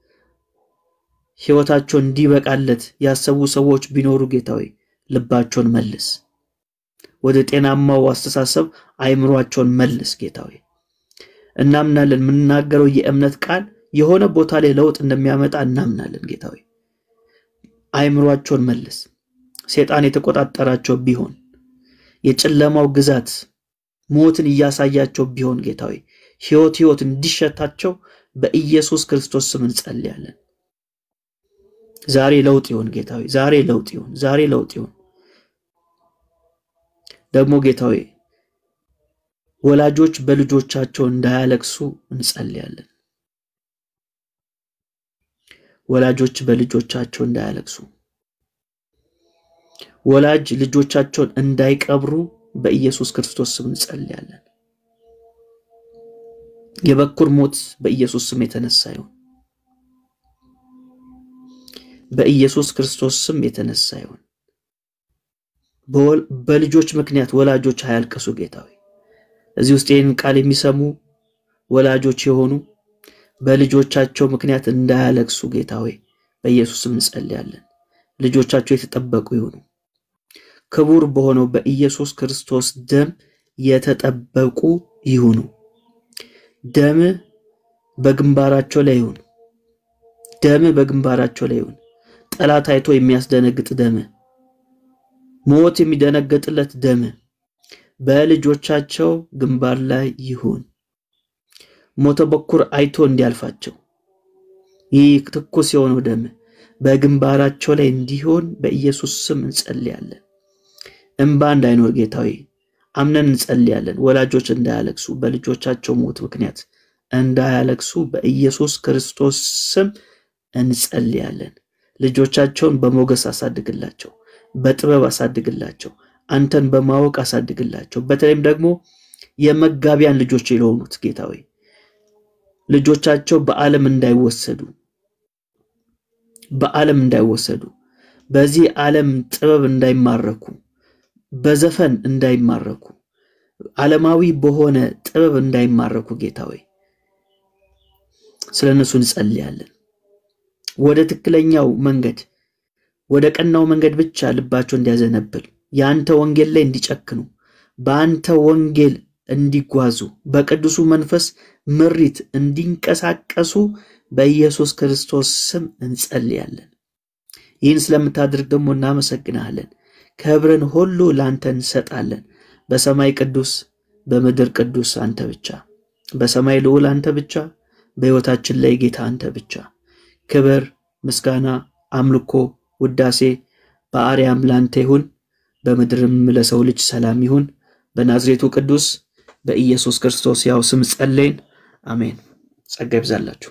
B: ሕይወታቸው እንዲበቃለት ያሰቡ ሰዎች ቢኖሩ ጌታ ሆይ ልባቸውን መልስ። ወደ ጤናማው አስተሳሰብ አይምሮአቸውን መልስ ጌታ ሆይ እናምናለን። የምንናገረው የእምነት ቃል የሆነ ቦታ ላይ ለውጥ እንደሚያመጣ እናምናለን ጌታ ሆይ አይምሮአቸውን መልስ። ሰይጣን የተቆጣጠራቸው ቢሆን የጨለማው ግዛት ሞትን እያሳያቸው ቢሆን ጌታ ሆይ ሕይወት ሕይወት እንዲሸታቸው በኢየሱስ ክርስቶስ ስም እንጸልያለን። ዛሬ ለውጥ ይሁን ጌታ ሆይ ዛሬ ለውጥ ይሁን ዛሬ ለውጥ ይሁን። ደግሞ ጌታ ሆይ ወላጆች በልጆቻቸው እንዳያለቅሱ እንጸልያለን። ወላጆች በልጆቻቸው እንዳያለቅሱ ወላጅ ልጆቻቸውን እንዳይቀብሩ በኢየሱስ ክርስቶስ ስም እንጸልያለን። የበኩር ሞት በኢየሱስ ስም የተነሳ ይሁን። በኢየሱስ ክርስቶስ ስም የተነሳ ይሁን። በልጆች ምክንያት ወላጆች አያልቅሱ ጌታ ሆይ እዚህ ውስጥ ይህን ቃል የሚሰሙ ወላጆች የሆኑ በልጆቻቸው ምክንያት እንዳያለቅሱ ጌታ ሆይ በኢየሱስ ስም እንጸልያለን። ልጆቻቸው የተጠበቁ ይሁኑ። ክቡር በሆነው በኢየሱስ ክርስቶስ ደም የተጠበቁ ይሁኑ። ደም በግንባራቸው ላይ ይሁን። ደም በግንባራቸው ላይ ይሁን። ጠላት አይቶ የሚያስደነግጥ ደም ሞት የሚደነገጥለት ደም በልጆቻቸው ግንባር ላይ ይሁን። ሞተ በኩር አይቶ እንዲያልፋቸው ይህ ትኩስ የሆነው ደም በግንባራቸው ላይ እንዲሆን በኢየሱስ ስም እንጸልያለን። እንባ እንዳይኖር ጌታ ሆይ አምነን እንጸልያለን። ወላጆች እንዳያለቅሱ በልጆቻቸው ሞት ምክንያት እንዳያለቅሱ በኢየሱስ ክርስቶስ ስም እንጸልያለን። ልጆቻቸውን በሞገስ አሳድግላቸው፣ በጥበብ አሳድግላቸው፣ አንተን በማወቅ አሳድግላቸው። በተለይም ደግሞ የመጋቢያን ልጆች የሆኑት ጌታ ሆይ ልጆቻቸው በዓለም እንዳይወሰዱ በዓለም እንዳይወሰዱ በዚህ ዓለም ጥበብ እንዳይማረኩ በዘፈን እንዳይማረኩ ዓለማዊ በሆነ ጥበብ እንዳይማረኩ ጌታ ሆይ ስለነሱ እንጸልያለን። ወደ ትክክለኛው መንገድ ወደ ቀናው መንገድ ብቻ ልባቸው እንዲያዘነብል ያንተ ወንጌል ላይ እንዲጨክኑ በአንተ ወንጌል እንዲጓዙ በቅዱሱ መንፈስ ምሪት እንዲንቀሳቀሱ በኢየሱስ ክርስቶስ ስም እንጸልያለን። ይህን ስለምታደርግ ደግሞ እናመሰግናለን። ክብርን ሁሉ ላንተ እንሰጣለን። በሰማይ ቅዱስ በምድር ቅዱስ አንተ ብቻ፣ በሰማይ ልዑል አንተ ብቻ፣ በሕይወታችን ላይ ጌታ አንተ ብቻ። ክብር፣ ምስጋና፣ አምልኮ፣ ውዳሴ በአርያም ላንተ ይሁን፣ በምድርም ለሰው ልጅ ሰላም ይሁን። በናዝሬቱ ቅዱስ በኢየሱስ ክርስቶስ ያው ስም ጸለይን፣ አሜን። ጸጋ ይብዛላችሁ።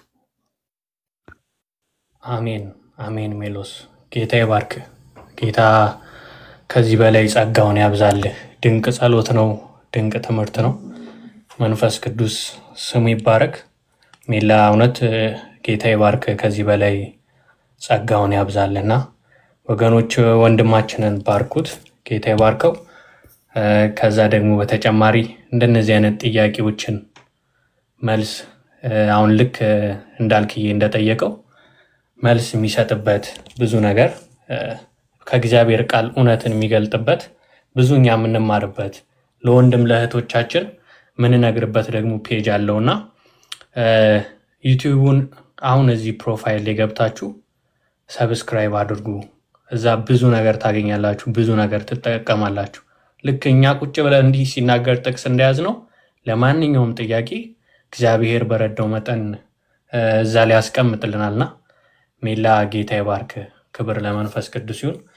C: አሜን አሜን። ሜሎስ ጌታ ይባርክ። ጌታ ከዚህ በላይ ጸጋውን ያብዛልህ። ድንቅ ጸሎት ነው፣ ድንቅ ትምህርት ነው። መንፈስ ቅዱስ ስሙ ይባረክ። ሜላ እውነት ጌታ ይባርክ። ከዚህ በላይ ጸጋውን ያብዛልና ወገኖች ወንድማችንን ባርኩት። ጌታ ይባርከው። ከዛ ደግሞ በተጨማሪ እንደነዚህ አይነት ጥያቄዎችን መልስ አሁን ልክ እንዳልክዬ እንደጠየቀው መልስ የሚሰጥበት ብዙ ነገር ከእግዚአብሔር ቃል እውነትን የሚገልጥበት ብዙኛ የምንማርበት ለወንድም ለእህቶቻችን ምን ነግርበት ደግሞ ፔጅ አለውና ዩቲዩብን አሁን እዚህ ፕሮፋይል ላይ ገብታችሁ ሰብስክራይብ አድርጉ። እዛ ብዙ ነገር ታገኛላችሁ፣ ብዙ ነገር ትጠቀማላችሁ። ልክኛ ቁጭ ብለን እንዲህ ሲናገር ጥቅስ እንደያዝ ነው ለማንኛውም ጥያቄ እግዚአብሔር በረዳው መጠን እዛ ላይ ያስቀምጥልናልና ሜላ ጌታ ይባርክ። ክብር ለመንፈስ ቅዱስ ይሁን።